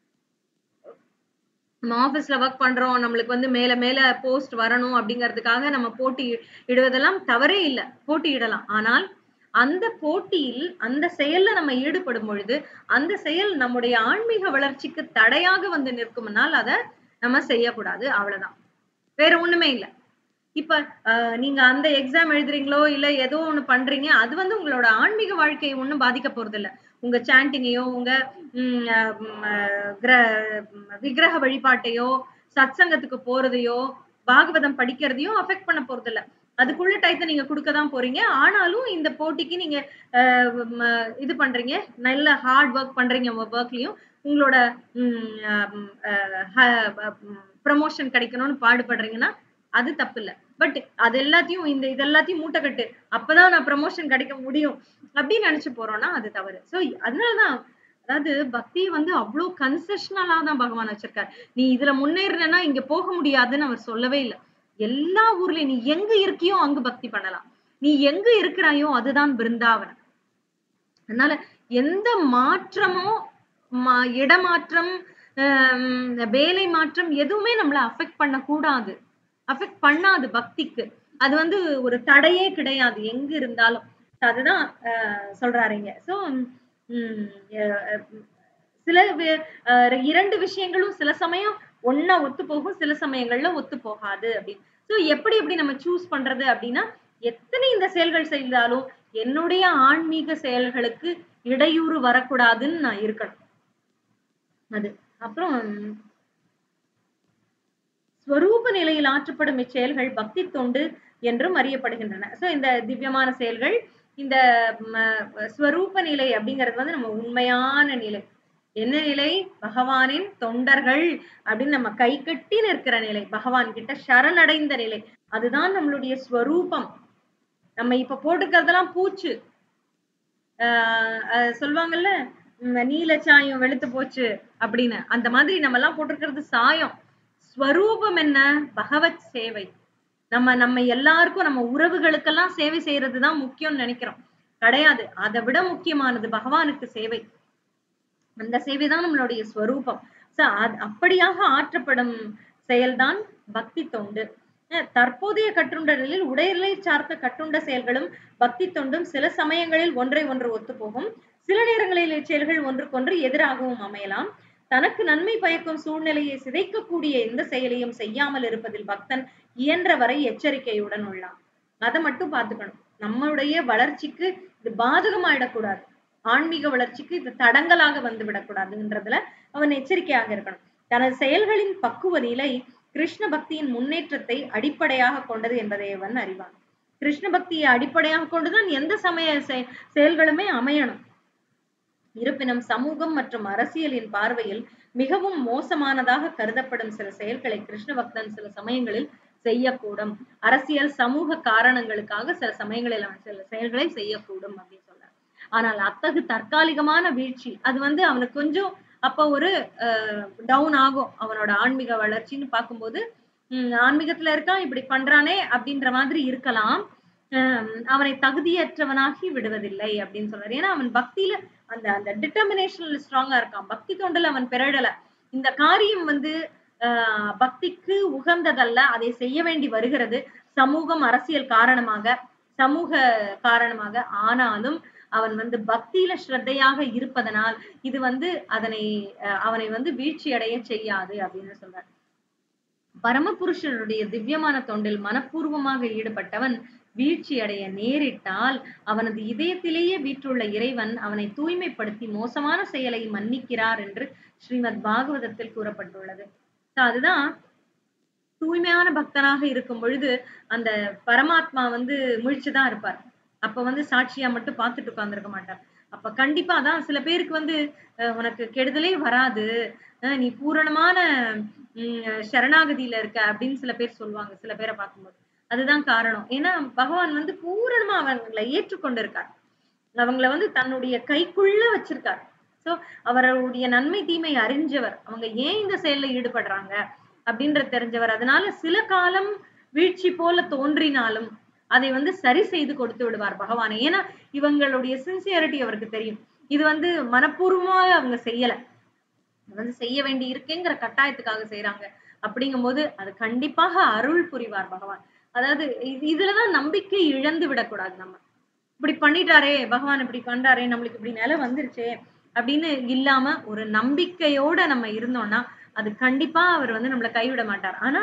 நம்ம ஆபீஸ்ல ஒர்க் பண்றோம், நம்மளுக்கு வந்து மேல மேல போஸ்ட் வரணும் அப்படிங்கிறதுக்காக நம்ம போட்டி இடுவதெல்லாம் தவறே இல்லை, போட்டியிடலாம். ஆனால் அந்த போட்டியில் அந்த செயல்ல நம்ம ஈடுபடும் பொழுது அந்த செயல் நம்முடைய ஆன்மீக வளர்ச்சிக்கு தடையாக வந்து நிற்கும்னால் அதை நம்ம செய்யக்கூடாது, அவ்வளவுதான். வேற ஒண்ணுமே இல்லை. இப்ப நீங்க அந்த எக்ஸாம் எழுதுறீங்களோ இல்ல ஏதோ ஒண்ணு பண்றீங்க, அது வந்து உங்களோட ஆன்மீக வாழ்க்கையை ஒண்ணும் பாதிக்க போறது இல்ல. உங்க சாண்டிங்கையோ உங்க விக்கிரக வழிபாட்டையோ சத்சங்கத்துக்கு போறதையோ பாகவதம் படிக்கிறதையோ அஃபெக்ட் பண்ண போறது இல்ல. அதுக்குள்ள டயத்தை நீங்க கொடுக்கதான் போறீங்க. ஆனாலும் இந்த போட்டிக்கு நீங்க இது பண்றீங்க, நல்ல ஹார்ட் ஒர்க் பண்றீங்க. உங்க ஒர்க்லயும் உங்களோட ப்ரமோஷன் கிடைக்கணும்னு பாடுபடுறீங்கன்னா அது தப்பு இல்ல. பட் அது எல்லாத்தையும் இதெல்லாத்தையும் மூட்டை கட்டு, அப்பதான் நான் ப்ரமோஷன் கிடைக்க முடியும் அப்படின்னு நினைச்சு போறோம்னா அது தவறு. சோ அதனாலதான் அதாவது பக்தியை வந்து அவ்வளவு கன்செஷனலா தான் பகவான் வச்சிருக்காரு. நீ இதுல முன்னேறினா இங்க போக முடியாதுன்னு அவர் சொல்லவே இல்லை. எல்லா ஊர்லயும் நீ எங்க இருக்கியோ அங்கு பக்தி பண்ணலாம். நீ எங்க இருக்கிறாயோ அதுதான் பிருந்தாவனம். அதனால எந்த மாற்றமோ இடமாற்றம் வேலை மாற்றம் எதுவுமே நம்மள அஃபெக்ட் பண்ண கூடாது, அஃபெக்ட் பண்ணாது பக்திக்கு. அது வந்து ஒரு தடையே கிடையாது எங்க இருந்தாலும். அதுதான் சொல்றாருங்க. சோ சில இரண்டு விஷயங்களும் சில சமயம் ஒன்னா ஒத்து போகும், சில சமயங்கள்ல ஒத்து போகாது அப்படின்னு. சோ எப்படி எப்படி நம்ம சூஸ் பண்றது அப்படின்னா, எத்தனை இந்த செயல்கள் செய்தாலும் என்னுடைய ஆன்மீக செயல்களுக்கு இடையூறு வரக்கூடாதுன்னு நான் இருக்கணும். அது அப்புறம் ஸ்வரூப நிலையில் ஆற்றப்படும் இச்செயல்கள் பக்தி தொண்டு என்றும் அறியப்படுகின்றன. சோ இந்த திவ்யமான செயல்கள், இந்த ஸ்வரூப நிலை அப்படிங்கிறது வந்து நம்ம உண்மையான நிலை. என்ன நிலை? பகவானின் தொண்டர்கள் அப்படின்னு நம்ம கை கட்டி நிற்கிற நிலை, பகவான் கிட்ட சரணடைந்த நிலை. அதுதான் நம்மளுடைய ஸ்வரூபம். நம்ம இப்ப போட்டுக்கிறதெல்லாம் பூச்சு. சொல்லுவாங்கல்ல, நீல சாயம் வெளுத்து போச்சு அப்படின்னு. அந்த மாதிரி நம்ம எல்லாம் போட்டிருக்கிறது சாயம். ஸ்வரூபம் என்ன? பகவத் சேவை. நம்ம எல்லாருக்கும் நம்ம உறவுகளுக்கெல்லாம் சேவை செய்யறதுதான் முக்கியம்னு நினைக்கிறோம். கிடையாது. அதை விட முக்கியமானது பகவானுக்கு சேவை. அந்த சேவைதான் நம்மளுடைய ஸ்வரூபம். அப்படியாக ஆற்றப்படும் செயல்தான் பக்தி தொண்டு. தற்போதைய கட்டுண்ட நிலையில் உடலை சார்ந்த கட்டுண்ட செயல்களும் பக்தி தொண்டும் சில சமயங்களில் ஒன்றை ஒன்று ஒத்துப்போகும். சில நேரங்களில் இச்செயல்கள் ஒன்றுக்கொன்று எதிராகவும் அமையலாம். தனக்கு நன்மை பயக்கும் சூழ்நிலையை சிதைக்கக்கூடிய எந்த செயலையும் செய்யாமல் இருப்பதில் பக்தன் இயன்ற வரை எச்சரிக்கையுடன் உள்ளான். அதை மட்டும் பார்த்துக்கணும். நம்மளுடைய வளர்ச்சிக்கு இது பாதகமாயிடக்கூடாது, ஆன்மீக வளர்ச்சிக்கு இது தடங்கலாக வந்து விடக்கூடாதுன்றதுல அவன் எச்சரிக்கையாக இருக்கணும். தனது செயல்களின் பக்குவ நிலை கிருஷ்ண பக்தியின் முன்னேற்றத்தை அடிப்படையாக கொண்டது என்பதை அவன் அறிவான். கிருஷ்ண பக்தியை அடிப்படையாக கொண்டுதான் எந்த சமய செயல்களுமே அமையணும். இருப்பினும் சமூகம் மற்றும் அரசியலின் பார்வையில் மிகவும் மோசமானதாக கருதப்படும் சில செயல்களை கிருஷ்ண பக்தன் சில சமயங்களில் செய்யக்கூடும். அரசியல் சமூக காரணங்களுக்காக சில சமயங்களில் அவன் சில செயல்களை செய்யக்கூடும் அப்படின்னு சொல்றார். ஆனால் அத்தகு தற்காலிகமான வீழ்ச்சி அது வந்து அவனுக்கு கொஞ்சம் அப்ப ஒரு டவுன் ஆகும். அவனோட ஆன்மீக வளர்ச்சின்னு பார்க்கும்போது ஆன்மீகத்துல இருக்கான், இப்படி பண்றானே அப்படின்ற மாதிரி இருக்கலாம். அவனை தகுதியற்றவனாகி விடுவதில்லை அப்படின்னு சொல்றாரு. ஏன்னா அவன் பக்தியில அந்த அந்த டிட்டர்மினேஷன்ல ஸ்ட்ராங்கா இருக்கான். பக்தி தொண்டுல அவன் பிறழல. இந்த காரியம் வந்து பக்திக்கு உகந்ததல்ல, அதை செய்ய வேண்டி வருகிறது சமூகம் அரசியல் காரணமாக, சமூக காரணமாக. ஆனாலும் அவன் வந்து பக்தியில ஸ்ரத்தையாக இருப்பதனால் இது வந்து அவனை வந்து வீழ்ச்சி அடைய செய்யாது அப்படின்னு சொல்றார். பரமபுருஷனுடைய திவ்யமான தொண்டில் மனப்பூர்வமாக ஈடுபட்டவன் வீழ்ச்சி அடைய நேரிட்டால் அவனது இதயத்திலேயே வீற்றுள்ள இறைவன் அவனை தூய்மைப்படுத்தி மோசமான செயலை மன்னிக்கிறார் என்று ஸ்ரீமத் பாகவதத்தில் கூறப்பட்டுள்ளது. அதுதான் தூய்மையான பக்தனாக இருக்கும் பொழுது அந்த பரமாத்மா வந்து முழிச்சுதான் இருப்பார். அப்ப வந்து சாட்சியா மட்டும் பார்த்துட்டு உட்கார்ந்திருக்க மாட்டார். அப்ப கண்டிப்பா தான் சில பேருக்கு வந்து உனக்கு கெடுதலே வராது, நீ பூரணமான சரணாகதியில இருக்க அப்படின்னு சில பேர் சொல்லுவாங்க சில பேரை பார்க்கும்போது. அதுதான் காரணம். ஏன்னா பகவான் வந்து பூரணமா அவங்களை ஏற்றுக்கொண்டிருக்கார். அவங்கள வந்து தன்னுடைய கைக்குள்ள வச்சிருக்கார். சோ அவருடைய நன்மை தீமை அறிஞ்சவர். அவங்க ஏன் இந்த செயல்ல ஈடுபடுறாங்க அப்படின்றது தெரிஞ்சவர். அதனால சில காலம் வீழ்ச்சி போல தோன்றினாலும் அதை வந்து சரி செய்து கொடுத்து விடுவார் பகவான். ஏன்னா இவங்களுடைய சின்சியரிட்டி அவருக்கு தெரியும். இது வந்து மனப்பூர்வமாக அவங்க செய்யல, வந்து செய்ய வேண்டி இருக்குங்கிற கட்டாயத்துக்காக செய்யறாங்க. அப்படிங்கும்போது அது கண்டிப்பாக அருள் புரிவார் பகவான். அதாவது இதுலதான் நம்பிக்கை இழந்து விடக்கூடாது. நம்ம இப்படி பண்ணிட்டாரே பகவான், இப்படி பண்றாரே, நம்மளுக்கு இப்படி நிலை வந்துருச்சே அப்படின்னு இல்லாம ஒரு நம்பிக்கையோட நம்ம இருந்தோம்னா அது கண்டிப்பா அவர் வந்து நம்மளை கைவிட மாட்டார். ஆனா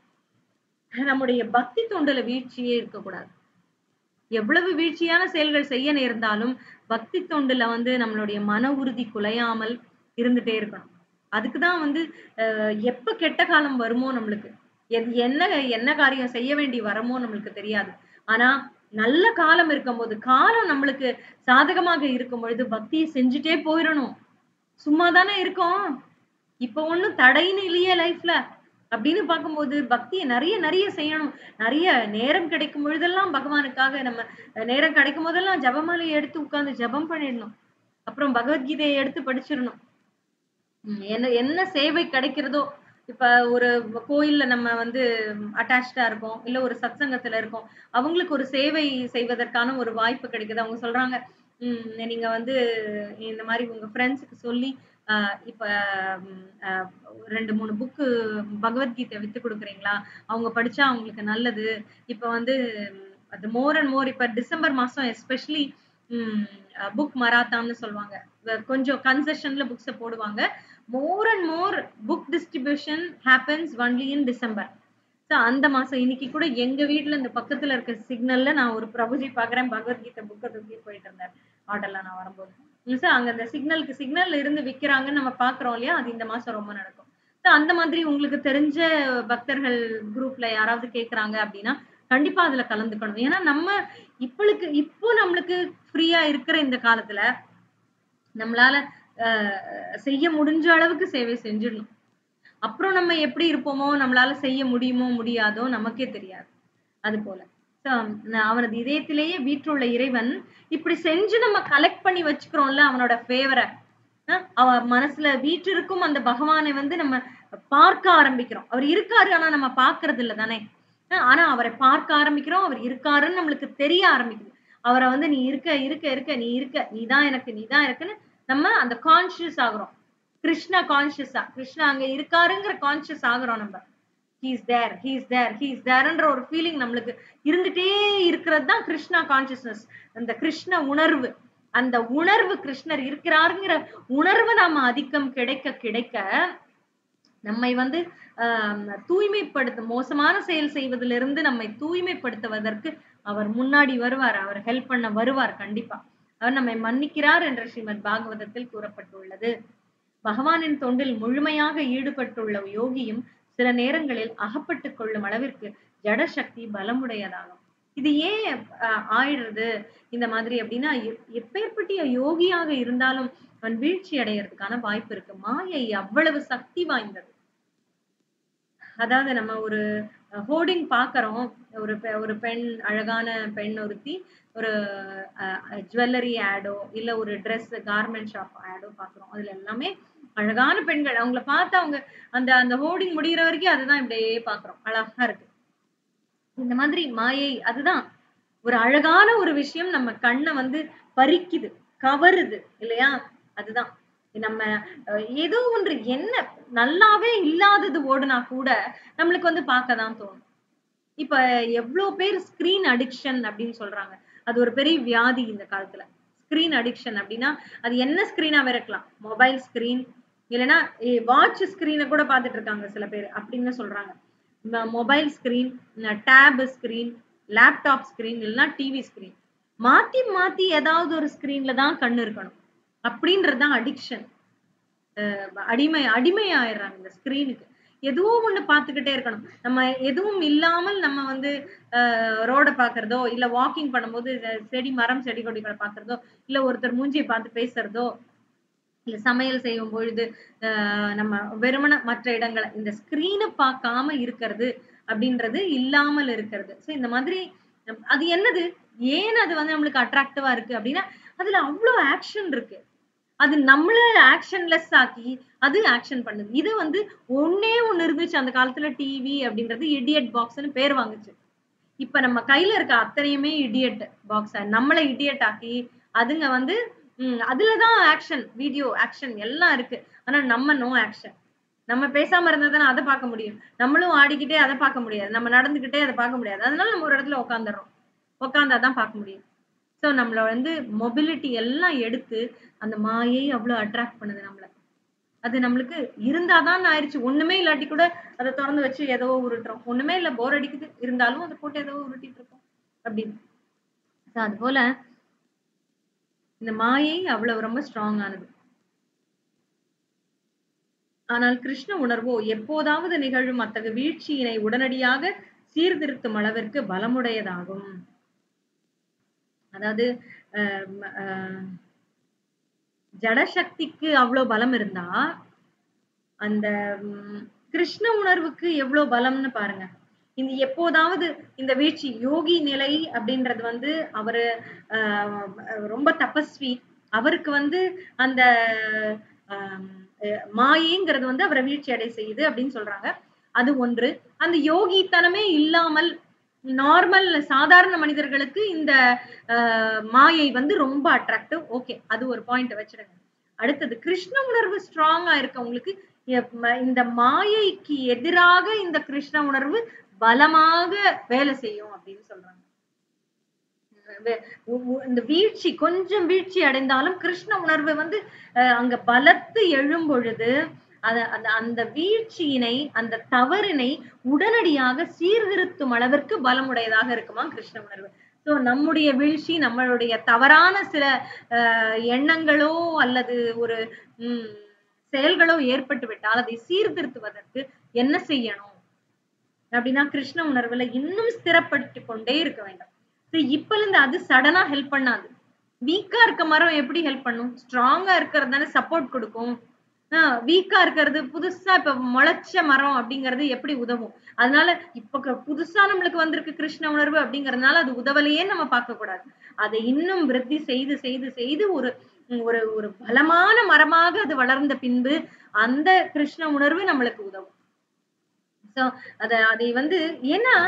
நம்முடைய பக்தி தொண்டுல வீழ்ச்சியே இருக்கக்கூடாது. எவ்வளவு வீழ்ச்சியான செயல்கள் செய்ய நேர்ந்தாலும் பக்தி தொண்டுல வந்து நம்மளுடைய மன உறுதி குலையாமல் இருந்துட்டே இருக்கணும். அதுக்குதான் வந்து எப்ப கெட்ட காலம் வருமோ நம்மளுக்கு, என்ன என்ன காரியம் செய்ய வேண்டி வரமோ நம்மளுக்கு தெரியாது. ஆனா நல்ல காலம் இருக்கும்போது, காலம் நம்மளுக்கு சாதகமாக இருக்கும் பொழுது பக்தியை செஞ்சுட்டே போயிடணும். சும்மா தானே இருக்கோம், இப்ப ஒண்ணும் தடைன்னு இல்லையே லைஃப்ல அப்படின்னு பார்க்கும்போது பக்தியை நிறைய நிறைய செய்யணும். நிறைய நேரம் கிடைக்கும் பொழுதெல்லாம் பகவானுக்காக நம்ம நேரம் கிடைக்கும் போதெல்லாம் ஜபமாலையை எடுத்து உட்கார்ந்து ஜபம் பண்ணிடணும். அப்புறம் பகவத்கீதையை எடுத்து படிச்சிடணும். என்ன என்ன சேவை கிடைக்கிறதோ, இப்ப ஒரு கோயில்ல நம்ம வந்து அட்டாச்டா இருக்கோம், இல்ல ஒரு சத்சங்கத்துல இருக்கோம், அவங்களுக்கு ஒரு சேவை செய்வதற்கான ஒரு வாய்ப்பு கிடைக்குது. அவங்க சொல்றாங்க, நீங்க வந்து இந்த மாதிரி உங்க ஃப்ரெண்ட்ஸுக்கு சொல்லி இப்ப 2, 3 புக்கு பகவத்கீதை வித்து கொடுக்குறீங்களா, அவங்க படிச்சா அவங்களுக்கு நல்லது. இப்ப வந்து அது மோர் அண்ட் மோர் இப்ப டிசம்பர் மாசம் எஸ்பெஷலி புக் மராத்தான்னு சொல்லுவாங்க. கொஞ்சம் கன்செஷன்ல புக்ஸ போடுவாங்க. More and more book distribution happens only in December. அந்த மாசம் இன்னைக்கு கூட எங்க வீட்டுல இந்த பக்கத்துல இருக்க சிக்னல்ல நான் ஒரு பிரபுஜி பாக்குறேன், பகவத்கீதை புக்கை தூக்கி போயிட்டு இருந்தேன் ஆட்டோல நான் வரும்போது. அங்க அந்த சிக்னல்ல இருந்து விக்கிறாங்கன்னு நம்ம பாக்குறோம் இல்லையா, அது இந்த மாசம் ரொம்ப நடக்கும். அந்த மாதிரி உங்களுக்கு தெரிஞ்ச பக்தர்கள் குரூப்ல யாராவது கேக்குறாங்க அப்படின்னா கண்டிப்பா அதுல கலந்துக்கணும். ஏன்னா நம்ம இப்போ நம்மளுக்கு ஃப்ரீயா இருக்கிற இந்த காலத்துல நம்மளால செய்ய முடிஞ்ச அளவுக்கு சேவை செஞ்சிடணும். அப்புறம் நம்ம எப்படி இருப்போமோ, நம்மளால செய்ய முடியுமோ முடியாதோ நமக்கே தெரியாது. அது போல அவனது இதயத்திலேயே வீற்றுள்ள இறைவன் இப்படி செஞ்சு நம்ம கலெக்ட் பண்ணி வச்சுக்கிறோம்ல அவனோட ஃபேவரை, அவ மனசுல வீற்றிருக்கும் அந்த பகவானை வந்து நம்ம பார்க்க ஆரம்பிக்கிறோம். அவர் இருக்காரு, ஆனா நம்ம பார்க்கறது இல்ல தானே. ஆனா அவரை பார்க்க ஆரம்பிக்கிறோம், அவர் இருக்காருன்னு நம்மளுக்கு தெரிய ஆரம்பிக்குது. அவரை வந்து நீ இருக்க இருக்க இருக்க நீ இருக்க, நீதான் எனக்கு, நீதான் இருக்குன்னு நம்ம அந்த கான்சியஸ் ஆகுறோம். கிருஷ்ணா கான்சியஸா, கிருஷ்ணா அங்க இருக்காருங்கிற கான்சியஸ் ஆகுறோம் நம்ம. He's there, he's there, he's தேர்ன்ற ஒரு ஃபீலிங் நம்மளுக்கு இருந்துட்டே இருக்கிறது தான் கிருஷ்ணா கான்சியஸ்னஸ். அந்த கிருஷ்ண உணர்வு, அந்த உணர்வு கிருஷ்ணர் இருக்கிறாருங்கிற உணர்வு நாம அதிகம் கிடைக்க கிடைக்க நம்மை வந்து தூய்மைப்படுத்தும், மோசமான செயல் செய்வதிலிருந்து நம்மை தூய்மைப்படுத்துவதற்கு அவர் முன்னாடி வருவார். அவர் ஹெல்ப் பண்ண வருவார். கண்டிப்பா அவர் நம்மை மன்னிக்கிறார் என்று ஸ்ரீமத் பாகவதத்தில் கூறப்பட்டுள்ளது. பகவானின் தொண்டில் முழுமையாக ஈடுபட்டுள்ள யோகியும் சில நேரங்களில் அகப்பட்டுக் கொள்ளும் அளவிற்கு ஜட சக்தி பலமுடையதாகும். இது ஏன் ஆயிடுறது இந்த மாதிரி அப்படின்னா, எப்பேற்பட்ட யோகியாக இருந்தாலும் அவன் வீழ்ச்சி அடையறதுக்கான வாய்ப்பு இருக்கு. மாயை அவ்வளவு சக்தி வாய்ந்தது. அதாவது நம்ம ஒரு ஹோர்டிங் பாக்குறோம், ஒரு பெண், அழகான பெண் ஒருத்தி ஒரு ஜுவல்லரி ஆடோ இல்ல ஒரு ட்ரெஸ் கார்மெண்ட் ஷாப் ஆடோ பாக்குறோம். அதுல எல்லாமே அழகான பெண்கள். அவங்கள பார்த்தா அவங்க அந்த அந்த ஹோர்டிங் முடிகிற வரைக்கும் அதுதான் இப்படியே பாக்குறோம், அழகா இருக்கு. இந்த மாதிரி மாயை அதுதான், ஒரு அழகான ஒரு விஷயம் நம்ம கண்ணை வந்து பறிக்குது, கவருது இல்லையா. அதுதான் நம்ம ஏதோ ஒன்று என்ன நல்லாவே இல்லாதது ஓடுனா கூட நம்மளுக்கு வந்து பார்க்கதான் தோணும். இப்ப எவ்வளவு பேர் ஸ்கிரீன் அடிக்ஷன் அப்படின்னு சொல்றாங்க. அது ஒரு பெரிய வியாதி இந்த காலத்துல. ஸ்கிரீன் அடிக்ஷன் அப்படின்னா அது என்ன ஸ்கிரீனாவே இருக்கலாம். மொபைல் ஸ்கிரீன் இல்லைன்னா வாட்ச் ஸ்கிரீனை கூட பார்த்துட்டு இருக்காங்க சில பேர் அப்படின்னு சொல்றாங்க. Mobile screen, tab screen, laptop screen இல்லைன்னா டிவி ஸ்கிரீன் மாத்தி மாத்தி ஏதாவது ஒரு ஸ்கிரீன்ல தான் கண்ணு இருக்கணும் அப்படின்றதுதான் அடிக்ஷன். அடிமை ஆயிடுறாங்க இந்த ஸ்கிரீனுக்கு. ஏதோ ஒண்ணு பார்த்துக்கிட்டே இருக்கணும். நம்ம எதுவும் இல்லாமல் நம்ம வந்து ரோட பாக்குறதோ இல்ல வாக்கிங் பண்ணும்போது மரம் செடி கொடிகளை பாக்குறதோ இல்ல ஒருத்தர் மூஞ்சியை பார்த்து பேசுறதோ இல்ல சமையல் செய்யும் பொழுது நம்ம வெறுமன மற்ற இடங்களை இந்த ஸ்கிரீனை பார்க்காம இருக்கிறது அப்படின்றது இல்லாமல் இருக்கிறது. சோ இந்த மாதிரி அது என்னது ஏன் அது வந்து நம்மளுக்கு அட்ராக்டிவா இருக்கு அப்படின்னா அதுல அவ்வளவு ஆக்ஷன் இருக்கு. அது நம்மள ஆக்ஷன்லெஸ் ஆக்கி அது ஆக்ஷன் பண்ணுது. இது வந்து ஒண்ணே ஒண்ணு இருந்துச்சு அந்த காலத்துல டிவி அப்படின்றது இடியட் பாக்ஸ்னு பேர் வாங்குச்சு. இப்ப நம்ம கையில இருக்க அத்தனையுமே இடியட் பாக்ஸ் நம்மள இடியட் ஆக்கி அதுங்க வந்து அதுலதான் ஆக்ஷன் வீடியோ ஆக்ஷன் எல்லாம் இருக்கு. ஆனா நம்ம நோ ஆக்ஷன். நம்ம பேசாம இருந்தா தானே அதை பார்க்க முடியும். நம்மளும் ஆடிக்கிட்டே அதை பார்க்க முடியாது. நம்ம நடந்துகிட்டே அதை பார்க்க முடியாது. அதனால நம்ம ஒரு இடத்துல உட்காந்துடுறோம். உட்காந்தாதான் பார்க்க முடியும். சோ நம்மள வந்து மொபிலிட்டி எல்லாம் எடுத்து அந்த மாயை அவ்வளவு அட்ராக்ட் பண்ணுது நம்மள. அது நம்மளுக்கு இருந்தாதான் ஆயிடுச்சு. ஒண்ணுமே இல்லாட்டி கூட அதை திறந்து வச்சு ஏதோ உருட்டுறோம். ஒண்ணுமே இல்ல போர் அடிக்குது இருந்தாலும் அதை போட்டு ஏதோ உருட்டிட்டு இருக்கோம் அப்படின்னு. அது போல இந்த மாயை அவ்வளவு ரொம்ப ஸ்ட்ராங் ஆனது. ஆனால் கிருஷ்ண உணர்வோ எப்போதாவது நிகழும் அத்தகைய வீழ்ச்சியினை உடனடியாக சீர்திருத்தும் அளவிற்கு பலமுடையதாகும். அதாவது ஜடசக்திக்கு அவ்வளவு பலம் இருந்தா அந்த கிருஷ்ண உணர்வுக்கு எவ்வளவு பலம்னு பாருங்க. இந்த எப்போதாவது இந்த வீழ்ச்சி யோகி நிலை அப்படின்றது வந்து அவரு ரொம்ப தபஸ்வி. அவருக்கு வந்து அந்த மாயைங்கிறது வந்து அவரை வீழ்ச்சி அடை செய்யுது அப்படின்னு சொல்றாங்க. அது ஒன்று. அந்த யோகித்தனமே இல்லாமல் நார்மல் சாதாரண மனிதர்களுக்கு இந்த மாயை வந்து ரொம்ப அட்ராக்டிவ். ஓகே, அது ஒரு பாயிண்ட் வச்சிடுங்க. அடுத்தது கிருஷ்ண உணர்வு ஸ்ட்ராங்கா இருக்கவங்களுக்கு இந்த மாயைக்கு எதிராக இந்த கிருஷ்ண உணர்வு பலமாக வேலை செய்யும் அப்படின்னு சொல்றாங்க. இந்த வீழ்ச்சி கொஞ்சம் வீழ்ச்சி அடைந்தாலும் கிருஷ்ண உணர்வு வந்து அங்க பலத்து எழும் பொழுது அந்த வீழ்ச்சியினை அந்த தவறினை உடனடியாக சீர்திருத்தும் அளவிற்கு பலமுடையதாக இருக்குமா கிருஷ்ண உணர்வு. சோ நம்முடைய வீழ்ச்சி நம்மளுடைய தவறான சில எண்ணங்களோ அல்லது ஒரு செயல்களோ ஏற்பட்டு விட்டால் அதை சீர்திருத்துவதற்கு என்ன செய்யணும் அப்படின்னா கிருஷ்ண உணர்வுல இன்னும் ஸ்திரப்படுத்தி கொண்டே இருக்க வேண்டும். இப்ப இருந்து அது சடனா ஹெல்ப் பண்ணாது. வீக்கா இருக்க மரம் எப்படி ஹெல்ப் பண்ணும்? ஸ்ட்ராங்கா இருக்கிறது தானே சப்போர்ட் கொடுக்கும். வீக்கா இருக்கிறது புதுசா இப்ப முளைச்ச மரம் அப்படிங்கிறது எப்படி உதவும்? அதனால இப்ப புதுசா நம்மளுக்கு வந்திருக்கு கிருஷ்ண உணர்வு அப்படிங்கறதுனால அது உதவலையே நம்ம பார்க்க கூடாது. அதை இன்னும் விருத்தி செய்து செய்து செய்து ஒரு ஒரு ஒரு பலமான மரமாக அது வளர்ந்த பின்பு அந்த கிருஷ்ண உணர்வு நம்மளுக்கு உதவும். சோ அதை வந்து ஏன்னா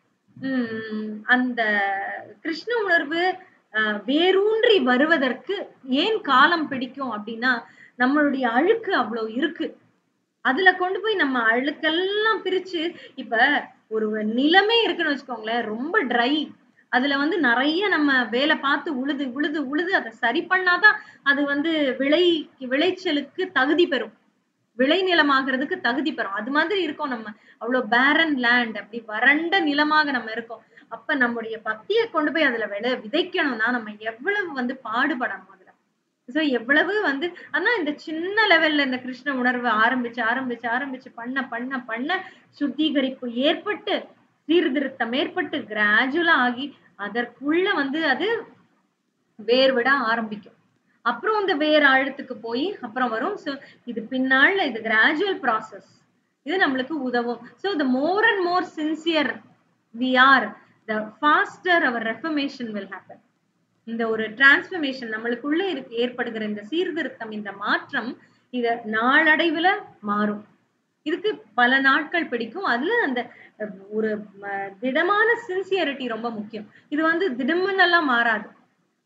அந்த கிருஷ்ண உணர்வு வேரூன்றி வருவதற்கு ஏன் காலம் பிடிக்கும் அப்படின்னா நம்மளுடைய அழுக்கு அவ்வளவு இருக்கு. அதுல கொண்டு போய் நம்ம அழுக்கெல்லாம் பிரிச்சு இப்ப ஒரு நிலமே இருக்குன்னு வச்சுக்கோங்களேன், ரொம்ப ட்ரை. அதுல வந்து நிறைய நம்ம வேலை பார்த்து உழுது உழுது உழுது அதை சரி பண்ணாதான் அது வந்து விளைச்சலுக்கு தகுதி பெறும். விளை நிலமாகிறதுக்கு தகுதி பெறும். அது மாதிரி இருக்கோம் நம்ம. அவ்வளவு பேரன் லேண்ட், அப்படி வறண்ட நிலமாக நம்ம இருக்கோம். அப்ப நம்முடைய பக்தியை கொண்டு போய் அதுல விதைக்கணும்னா நம்ம எவ்வளவு வந்து பாடுபடணும் அதுல. சோ எவ்வளவு வந்து ஆனா இந்த சின்ன லெவல்ல இந்த கிருஷ்ண உணர்வு ஆரம்பிச்சு ஆரம்பிச்சு ஆரம்பிச்சு பண்ண பண்ண பண்ண சுத்திகரிப்பு ஏற்பட்டு சீர்திருத்தம் ஏற்பட்டு கிராஜுவலா ஆகி அதற்குள்ள வந்து அது வேர்விட ஆரம்பிக்கும். அப்புறம் அந்த வேற ஆழத்துக்கு போய் அப்புறம் வரும். சோ இது பின்னால இது கிராஜுவல் ப்ராசஸ். இது நம்மளுக்கு உதவும். So the more and more sincere we are, the faster our reformation will happen. இந்த ஒரு டிரான்ஸ்ஃபர்மேஷன் நம்மளுக்குள்ள ஏற்படுகிற இந்த சீர்திருத்தம், இந்த மாற்றம் இத நாளடைவுல மாறும். இதுக்கு பல நாட்கள் பிடிக்கும். அதுல அந்த ஒரு திடமான சின்சியரிட்டி ரொம்ப முக்கியம். இது வந்து திடமெல்லாம் மாறாது.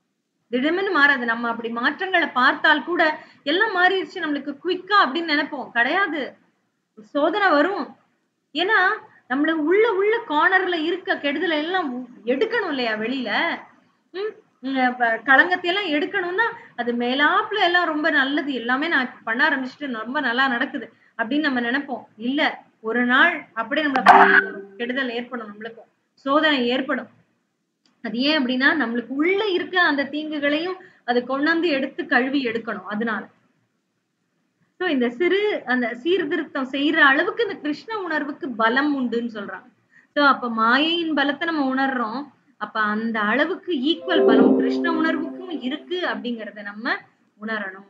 திடீர்னு மாறாது. நம்ம அப்படி மாற்றங்களை பார்த்தால் கூட எல்லாம் மாறிடுச்சு நம்மளுக்கு குயிக்கா அப்படின்னு நினைப்போம். கிடையாது. சோதனை வரும். ஏன்னா நம்மள உள்ள உள்ள கார்னர்ல இருக்க கெடுதலை எல்லாம் எடுக்கணும் இல்லையா வெளியில. களங்கத்தை எல்லாம் எடுக்கணும்னா அது மேலாப்புல எல்லாம் ரொம்ப நல்லது, எல்லாமே நான் பண்ண ஆரம்பிச்சுட்டு ரொம்ப நல்லா நடக்குது அப்படின்னு நம்ம நினைப்போம். இல்ல, ஒரு நாள் அப்படியே நம்மளுக்கு கெடுதல் ஏற்படும், நம்மளுக்கும் சோதனை ஏற்படும். அது ஏன் அப்படின்னா நம்மளுக்கு உள்ள இருக்க அந்த தீங்குகளையும் அது கொண்டாந்து எடுத்து கழுவி எடுக்கணும். அதனால சோ இந்த அந்த சீர்திருத்தம் செய்யற அளவுக்கு இந்த கிருஷ்ண உணர்வுக்கு பலம் உண்டுன்னு சொல்றாங்க. சோ அப்ப மாயையின் பலத்தை நம்ம உணர்றோம். அப்ப அந்த அளவுக்கு ஈக்குவல் பலம் கிருஷ்ண உணர்வுக்கும் இருக்கு அப்படிங்கறத நம்ம உணரணும்.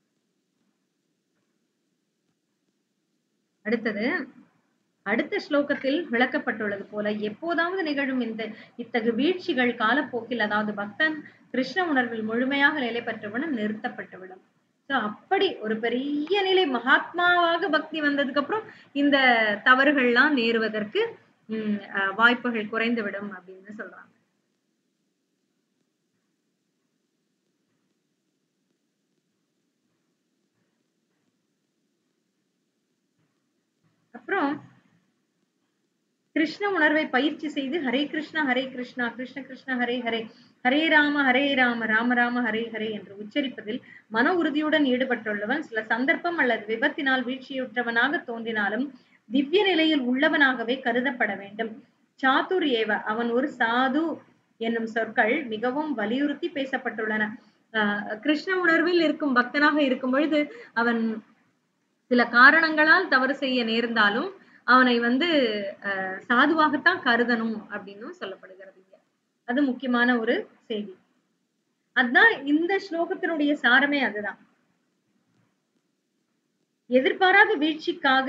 அடுத்தது அடுத்த ஸ்லோகத்தில் விளக்கப்பட்டுள்ளது போல எப்போதாவது நிகழும் இத்தகு வீழ்ச்சிகள் காலப்போக்கில், அதாவது பக்தன் கிருஷ்ண உணர்வில் முழுமையாக நிலை பெற்றவுடன் நிறுத்தப்பட்டுவிடும். அப்படி ஒரு பெரிய நிலை மகாத்மாவாக பக்தி வந்ததுக்கு அப்புறம் இந்த தவறுகள்லாம் நேருவதற்கு வாய்ப்புகள் குறைந்துவிடும் அப்படின்னு சொல்றாங்க. அப்புறம் கிருஷ்ண உணர்வை பயிற்சி செய்து ஹரே கிருஷ்ணா கிருஷ்ண கிருஷ்ண ஹரே ஹரே, ஹரே ராம ராம ராம ஹரே ஹரே என்று உச்சரிப்பதில் மன உறுதியுடன் ஈடுபட்டுள்ளவன் சில சந்தர்ப்பம் அல்லது விபத்தினால் வீழ்ச்சியுற்றவனாக தோன்றினாலும் திவ்ய நிலையில் உள்ளவனாகவே கருதப்பட வேண்டும். சாதுர் ஏவ, அவன் ஒரு சாது என்னும் சொற்கள் மிகவும் வலியுறுத்தி பேசப்பட்டுள்ளன. கிருஷ்ண உணர்வில் இருக்கும் பக்தனாக இருக்கும் பொழுது அவன் சில காரணங்களால் தவறு செய்ய நேர்ந்தாலும் அவனை சாதுவாகத்தான் கருதணும் அப்படின்னு சொல்லப்படுகிறது. அது முக்கியமான ஒரு செய்தி. அதுதான் இந்த ஸ்லோகத்தினுடைய சாரமே. அதுதான் எதிர்பாராத வீழ்ச்சிக்காக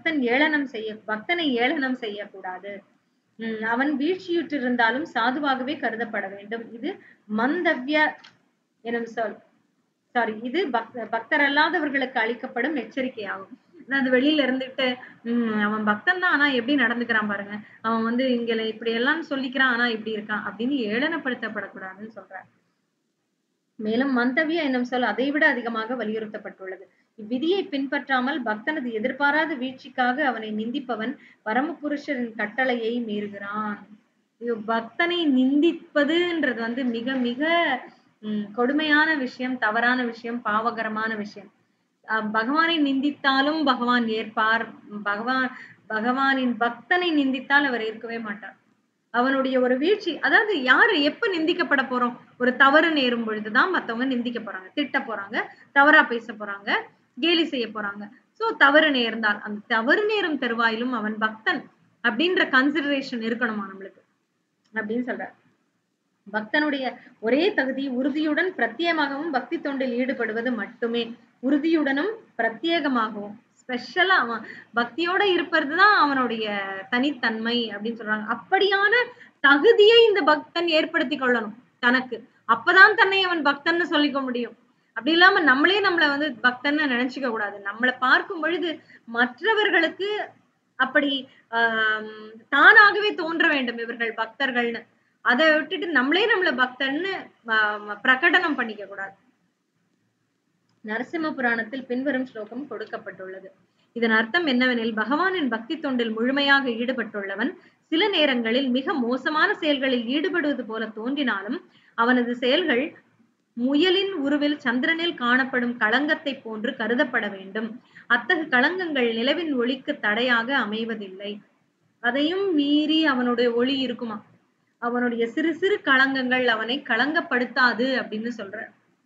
பக்தனை ஏளனம் செய்யக்கூடாது. அவன் வீழ்ச்சியுற்றிருந்தாலும் சாதுவாகவே கருதப்பட வேண்டும். இது மந்தவ்ய எனும் சொல் இது பக்தர் அல்லாதவர்களுக்கு அளிக்கப்படும் எச்சரிக்கையாகும். அது வெளியில இருந்துட்டு அவன் பக்தன் தான், ஆனா எப்படி நடந்துக்கிறான் பாருங்க, அவன் இங்க இப்படி எல்லாம் சொல்லிக்கிறான், ஆனா இப்படி இருக்கான் அப்படின்னு ஏளனப்படுத்தப்படக்கூடாதுன்னு சொல்றார். மேலும் மந்தவிய என்னும் சொல் அதைவிட அதிகமாக வலியுறுத்தப்பட்டுள்ளது. இவ்விதியை பின்பற்றாமல் பக்தனது எதிர்பாராத வீழ்ச்சிக்காக அவனை நிந்திப்பவன் பரமபுருஷரின் கட்டளையை மீறுகிறான். பக்தனை நிந்திப்பதுன்றது மிக மிக கொடுமையான விஷயம், தவறான விஷயம், பாவகரமான விஷயம். பகவானை நிந்தித்தாலும் பகவான் ஏற்பார். பகவானின் பக்தனை நிந்தித்தால் அவர் ஏற்கவே மாட்டார். அவனுடைய ஒரு வீழ்ச்சி, அதாவது யாரு எப்ப நிந்திக்கப்பட போறோம்? ஒரு தவறு நேரும் பொழுதுதான் மத்தவங்க நிந்திக்க போறாங்க, திட்ட போறாங்க, தவறா பேச போறாங்க, கேலி செய்ய போறாங்க. சோ தவறு நேர்ந்தால் அந்த தவறு நேரும் தருவாயிலும் அவன் பக்தன் அப்படின்ற கன்சிடரேஷன் இருக்கணுமா நம்மளுக்கு அப்படின்னு சொல்ற. பக்தனுடைய ஒரே தகுதி உறுதியுடன் பிரத்யேகமாகவும் பக்தி தொண்டில் ஈடுபடுவது மட்டுமே. உறுதியுடனும் பிரத்யேகமாகவும் ஸ்பெஷலா அவன் பக்தியோட இருப்பதுதான் அவனுடைய தனித்தன்மை அப்படின்னு சொல்றாங்க. அப்படியான தகுதியை இந்த பக்தன் ஏற்படுத்தி கொள்ளணும் தனக்கு. அப்பதான் தன்னை அவன் பக்தன்னு சொல்லிக்க முடியும். அப்படி இல்லாம நம்மளே நம்மள பக்தன்னு நினைச்சுக்க கூடாது. நம்மளை பார்க்கும் பொழுது மற்றவர்களுக்கு அப்படி தானாகவே தோன்ற வேண்டும் இவர்கள் பக்தர்கள்னு. அதை விட்டுட்டு நம்மளே நம்மள பக்தன்னு பிரகடனம் பண்ணிக்க கூடாது. நரசிம்ம புராணத்தில் பின்வரும் ஸ்லோகம் கொடுக்கப்பட்டுள்ளது. இதன் அர்த்தம் என்னவெனில், பகவானின் பக்தி தொண்டில் முழுமையாக ஈடுபட்டுள்ளவன் சில நேரங்களில் மிக மோசமான செயல்களில் ஈடுபடுவது போல தோன்றினாலும் அவனது செயல்கள் முயலின் உருவில் சந்திரனில் காணப்படும் களங்கத்தை போன்று கருதப்பட வேண்டும். அத்தகு களங்கங்கள் நிலவின் ஒளிக்கு தடையாக அமைவதில்லை. அதையும் மீறி அவனுடைய ஒளி இருக்குமா? அவனுடைய சிறு சிறு களங்கங்கள் அவனை களங்கப்படுத்தாது அப்படின்னு சொல்ற.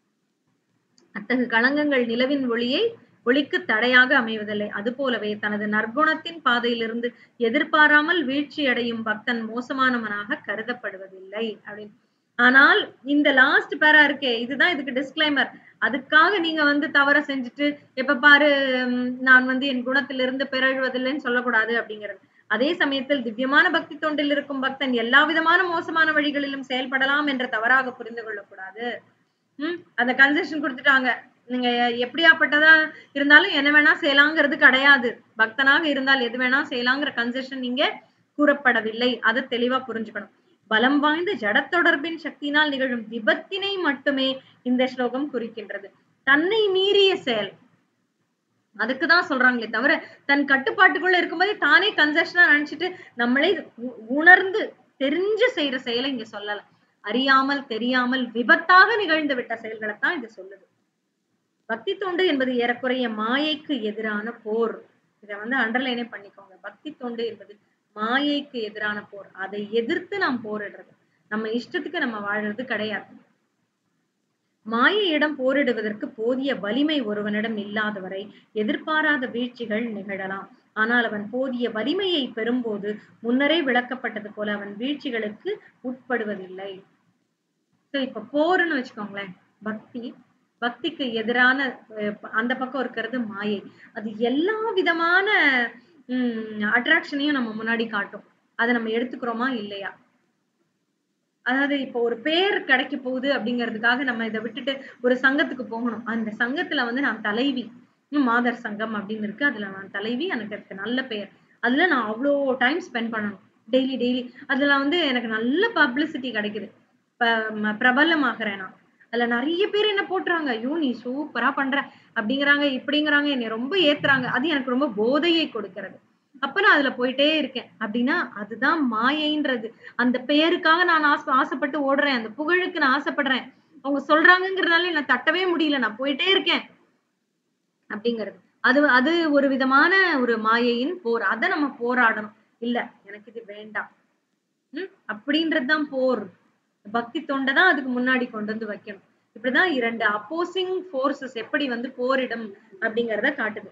அத்தகு களங்கங்கள் நிலவின் ஒளிக்கு தடையாக அமைவதில்லை. அது போலவே தனது நற்குணத்தின் பாதையிலிருந்து எதிர்பாராமல் வீழ்ச்சி அடையும் பக்தன் மோசமானவனாக கருதப்படுவதில்லை அப்படின்னு. ஆனால் இந்த லாஸ்ட் பேரா இருக்கே, இதுதான் இதுக்கு டிஸ்க்ளைமர். அதுக்காக நீங்க தவற செஞ்சுட்டு எப்ப பாரு நான் என் குணத்திலிருந்து பிறழ்வதில்லைன்னு சொல்லக்கூடாது அப்படிங்கிறது. அதே சமயத்தில் திவ்யமான பக்தி தொண்டில் இருக்கும் பக்தன் எல்லா விதமான மோசமான வழிகளிலும் செயல்படலாம் என்ற தவறாக புரிந்து கொள்ளக்கூடாது. அந்த கன்செஷன் கொடுத்துட்டாங்க. நீங்க எப்படியாப்பட்டதா இருந்தாலும் என்ன வேணா செய்யலாங்கிறது கிடையாது. பக்தனாக இருந்தால் எது வேணா செய்யலாங்கிற கன்செஷன் இங்க கூறப்படவில்லை. அதை தெளிவா புரிஞ்சுக்கணும். பலம் வாய்ந்த ஜடத்தொடர்பின் சக்தியினால் நிகழும் விபத்தினை மட்டுமே இந்த ஸ்லோகம் குறிக்கின்றது. தன்னை மீறிய செயல் அதுக்குதான் சொல்றாங்களே தவிர தன் கட்டுப்பாட்டுக்குள்ள இருக்கும்போதே தானே கன்செஷனா நினைச்சிட்டு நம்மளே உணர்ந்து தெரிஞ்சு செய்யற செயலை இங்க சொல்லல. அறியாமல் தெரியாமல் விபத்தாக நிகழ்ந்து விட்ட செயல்களைத்தான் இது சொல்லுது. பக்தி தொண்டு என்பது ஏறக்குறைய மாயைக்கு எதிரான போர். இதை அண்டர்லைனே பண்ணிக்கோங்க. பக்தி தொண்டு என்பது மாயைக்கு எதிரான போர். அதை எதிர்த்து நாம் போரிடுறது. நம்ம இஷ்டத்துக்கு நம்ம வாழ்றது கிடையாது. மாயையிடம் போரிடுவதற்கு போதிய வலிமை ஒருவனிடம் இல்லாதவரை எதிர்பாராத வீழ்ச்சிகள் நிகழலாம். ஆனால் அவன் போதிய வலிமையை பெறும்போது முன்னரே விளக்கப்பட்டது போல அவன் வீழ்ச்சிகளுக்கு உட்படுவதில்லை. இப்ப போர்ன்னு வச்சுக்கோங்களேன். பக்திக்கு எதிரான அந்த பக்கம் இருக்கிறது மாயை. அது எல்லா விதமான அட்ராக்ஷனையும் நம்ம முன்னாடி காட்டும். அதை நம்ம எடுத்துக்கிறோமா இல்லையா? அதாவது இப்போ ஒரு பேர் கிடைக்க போகுது அப்படிங்கிறதுக்காக நம்ம இதை விட்டுட்டு ஒரு சங்கத்துக்கு போகணும். அந்த சங்கத்துல நான் தலைவி, மாதர் சங்கம் அப்படின்னு இருக்கு, அதுல நான் தலைவி, எனக்கு அதுக்கு நல்ல பெயர், அதுல நான் அவ்வளோ டைம் ஸ்பெண்ட் பண்ணணும் டெய்லி. அதுல எனக்கு நல்ல பப்ளிசிட்டி கிடைக்குது, பிரபலமாகறேன் நான். அதுல நிறைய பேர் என்ன போட்டுறாங்க, ஐயோ நீ சூப்பரா பண்ற அப்படிங்கிறாங்க, இப்படிங்கிறாங்க, என்னை ரொம்ப ஏத்துறாங்க. அது எனக்கு ரொம்ப போதையை கொடுக்கிறது. அப்ப நான் அதுல போயிட்டே இருக்கேன். அப்படின்னா அதுதான் மாயைன்றது. அந்த பெயருக்காக நான் ஆசைப்பட்டு ஓடுறேன், அந்த புகழுக்கு நான் ஆசைப்படுறேன். அவங்க சொல்றாங்கிறதுனால நான் தட்டவே முடியல, நான் போயிட்டே இருக்கேன் அப்படிங்கிறது. அது ஒரு விதமான ஒரு மாயையின் போர். அதை நம்ம போராடணும். இல்ல எனக்கு இது வேண்டாம் அப்படின்றதுதான் போர். பக்தி தொண்டைதான் அதுக்கு முன்னாடி கொண்டு வந்து வைக்கணும். இப்படிதான் இரண்டு அப்போசிங் போர்சஸ் எப்படி போரிடும் அப்படிங்கறத காட்டுது.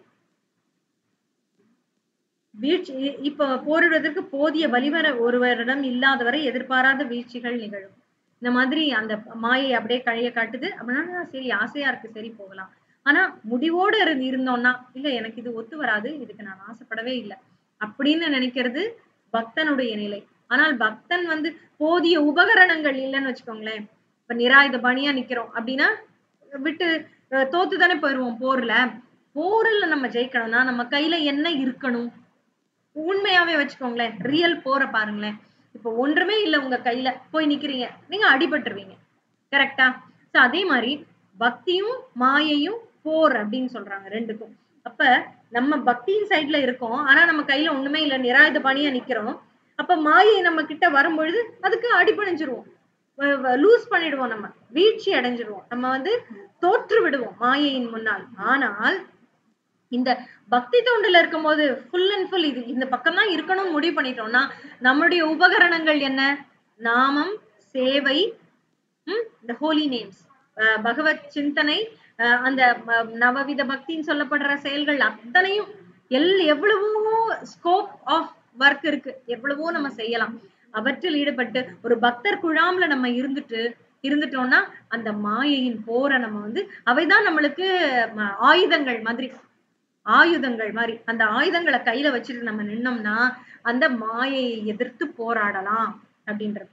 வீழ்ச்சி இப்ப போரிடுவதற்கு போதிய வலிவர ஒருவரிடம் இல்லாதவரை எதிர்பாராத வீழ்ச்சிகள் நிகழும். இந்த மாதிரி அந்த மாயை அப்படியே கழைய காட்டுது. அப்படின்னா சரி, ஆசையா இருக்கு, சரி போகலாம். ஆனா முடிவோடு இருந்தோம்னா இல்ல எனக்கு இது ஒத்து வராது, இதுக்கு நான் ஆசைப்படவே இல்லை அப்படின்னு நினைக்கிறது பக்தனுடைய நிலை. ஆனால் பக்தன் போதிய உபகரணங்கள் இல்லைன்னு வச்சுக்கோங்களேன். இப்ப நிராயுத பாணியா நிக்கிறோம் அப்படின்னா விட்டு தோத்துதானே போயிருவோம். போர்ல நம்ம ஜெயிக்கணும்னா நம்ம கையில என்ன இருக்கணும்? உண்மையாவே வச்சுக்கோங்களேன், ரியல் போற பாருங்களேன். இப்ப ஒன்றுமே இல்ல உங்க கையில, போய் நிக்கிறீங்க, நீங்க அடிபட்டுருவீங்க. கரெக்டா? சோ அதே மாதிரி பக்தியும் மாயையும் போர் அப்படின்னு சொல்றாங்க ரெண்டுக்கும். அப்ப நம்ம பக்தியின் சைட்ல இருக்கோம், ஆனா நம்ம கையில ஒண்ணுமே இல்ல, நிராயுத பாணியா நிக்கிறோம். அப்ப மாயை நம்ம கிட்ட வரும்பொழுது அதுக்கு அடிபணிஞ்சிருவோம், லூஸ் பண்ணிடுவோம், நம்ம வீழ்ச்சி அடைஞ்சிருவோம், நம்ம தோற்று விடுவோம் மாயையின் முன்னால். ஆனால் இந்த பக்தி தொண்டுல இருக்கும்போது ஃபுல் அண்ட் ஃபுல் இது இந்த பக்கம் தான் இருக்கணும்னு முடிவு பண்ணிட்டோம்னா நம்மளுடைய உபகரணங்கள் என்ன? நாமம், சேவை, இந்த ஹோலி நேம்ஸ், பகவத் சிந்தனை, அந்த நவவித பக்தின்னு சொல்லப்படுற செயல்கள் அத்தனையும் எவ்வளவோ ஸ்கோப் ஆஃப் ஒர்க் இருக்கு, எவ்வளவோ நம்ம செய்யலாம். அவற்றில் ஈடுபட்டு ஒரு பக்தர் குழாம்ல நம்ம இருந்துட்டோம்னா அந்த மாயையின் போரை நம்ம அவைதான் நம்மளுக்கு ஆயுதங்கள் மாதிரி. அந்த ஆயுதங்களை கையில வச்சுட்டு நம்ம நின்னோம்னா அந்த மாயையை எதிர்த்து போராடலாம் அப்படின்றது.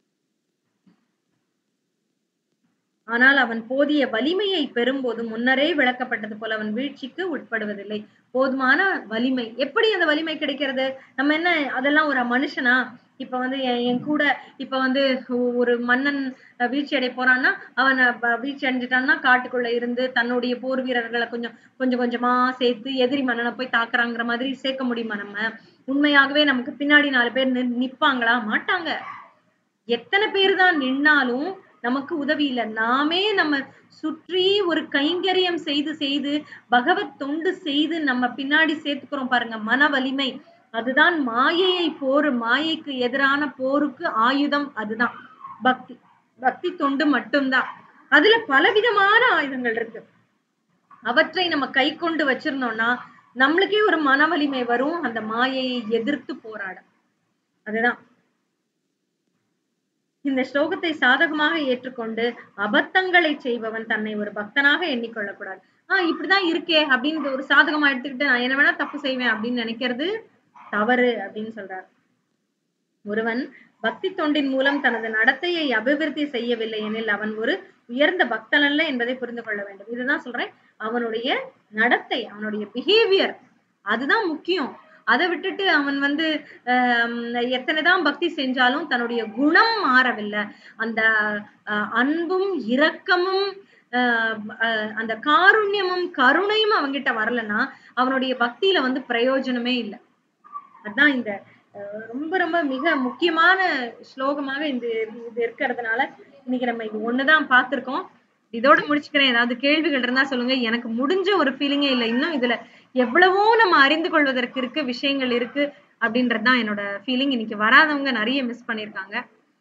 ஆனால் அவன் போதிய வலிமையை பெறும்போது முன்னரே விளக்கப்பட்டது போல அவன் வீழ்ச்சிக்கு உட்படுவதில்லை. போதுமான வலிமை, எப்படி அந்த வலிமை கிடைக்கிறது? நம்ம என்ன அதெல்லாம் ஒரு மனுஷனா? இப்ப என் கூட இப்ப ஒரு மன்னன் வீழ்ச்சி அடைய போறான்னா அவன் வீழ்ச்சி அடைஞ்சிட்டான்னா காட்டுக்குள்ள இருந்து தன்னுடைய போர் வீரர்களை கொஞ்சம் கொஞ்சமா சேர்த்து எதிரி மன்னனை போய் தாக்குறாங்கிற மாதிரி சேர்க்க முடியுமா? நம்ம உண்மையாகவே நமக்கு பின்னாடி 4 பேர் நிப்பாங்களா? மாட்டாங்க. எத்தனை பேர் தான் நின்னாலும் நமக்கு உதவி இல்லை. நாமே நம்ம சுற்றி ஒரு கைங்கரியம் செய்து பகவத் தொண்டு செய்து நம்ம பின்னாடி சேர்த்துக்கிறோம் பாருங்க, மன வலிமை. அதுதான் மாயைக்கு எதிரான போருக்கு ஆயுதம். அதுதான் பக்தி தொண்டு மட்டும்தான். அதுல பலவிதமான ஆயுதங்கள் இருக்கு. அவற்றை நம்ம கை கொண்டு வச்சிருந்தோம்னா நம்மளுக்கே ஒரு மன வலிமை வரும், அந்த மாயையை எதிர்த்து போராட. அதுதான் இந்த ஸ்லோகத்தை சாதகமாக ஏற்றுக்கொண்டு அபத்தங்களை செய்பவன் தன்னை ஒரு பக்தனாக எண்ணிக்கொள்ளக்கூடாது. இப்படிதான் இருக்கே அப்படின்னு ஒரு சாதகமா எடுத்துக்கிட்டு நான் என்ன வேணா தப்பு செய்வேன் அப்படின்னு நினைக்கிறது தவறு அப்படின்னு சொல்றார். ஒருவன் பக்தி தொண்டின் மூலம் தனது நடத்தையை அபிவிருத்தி செய்யவில்லை எனில் அவன் ஒரு உயர்ந்த பக்தன் அல்ல என்பதை புரிந்து கொள்ள வேண்டும். இதுதான் சொல்றேன், அவனுடைய நடத்தை, அவனுடைய பிஹேவியர் அதுதான் முக்கியம். அதை விட்டுட்டு அவன் வந்து எத்தனைதான் பக்தி செஞ்சாலும் தன்னுடைய குணம் மாறவில்லை. அந்த அன்பும் இரக்கமும் அந்த காருண்யமும் கருணையும் அவன்கிட்ட வரலன்னா அவனுடைய பக்தியில வந்து பிரயோஜனமே இல்லை. அதுதான் இந்த ரொம்ப ரொம்ப மிக முக்கியமான ஸ்லோகமாக இது இருக்கிறதுனால இன்னைக்கு நம்ம இது ஒண்ணுதான் பார்த்திருக்கோம். இதோட முடிச்சுக்கிறேன். ஏதாவது கேள்விகள் இருந்தா சொல்லுங்க. எனக்கு முடிஞ்ச ஒரு ஃபீலிங்கே இல்லை. இன்னும் இதுல எவ்வளவோ நம்ம அறிந்து கொள்வதற்கு இருக்கு, விஷயங்கள் இருக்கு அப்படின்றதுதான் என்னோட ஃபீலிங். இன்னைக்கு வராதவங்க நிறைய மிஸ் பண்ணிருக்காங்க.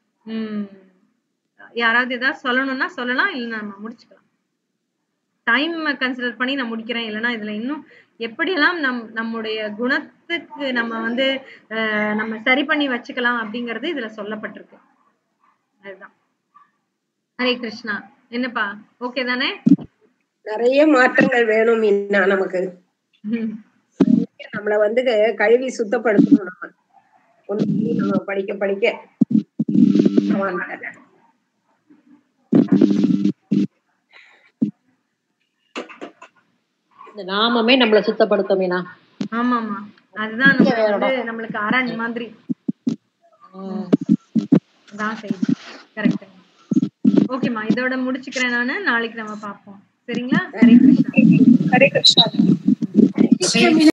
யாராவது ஏதாவது சொல்லணும்னா சொல்லலாம், இல்லைன்னா நம்ம முடிச்சுக்கலாம். டைம் கன்சிடர் பண்ணி நான் முடிக்கிறேன். இல்லைன்னா இதுல இன்னும் எப்படியெல்லாம் நம்முடைய குணத்துக்கு நம்ம வந்து நம்ம சரி பண்ணி வச்சுக்கலாம் அப்படிங்கறது இதுல சொல்லப்பட்டிருக்கு. அதுதான். ஹரே கிருஷ்ணா. என்னப்பா ஓகே தானே? நிறைய மாற்றங்கள் வேணும் நமக்கு. நம்மள வந்து கழுவி சுத்தப்படுத்தணும். நம்ம ஒண்ணு நம்ம படிக்க படிக்க நாமமே நம்மள சுத்தப்படுத்தும் மீனா. ஆமாமா, அதுதான் நம்மளுக்கு அரண் மாதிரி. கரெக்ட். ஓகேமா, இதோட முடிச்சுக்கிறேன் நானு. நாளைக்கு நம்ம பார்ப்போம். சரிங்களா? ஹரே கிருஷ்ணா. ஹரே கிருஷ்ணா.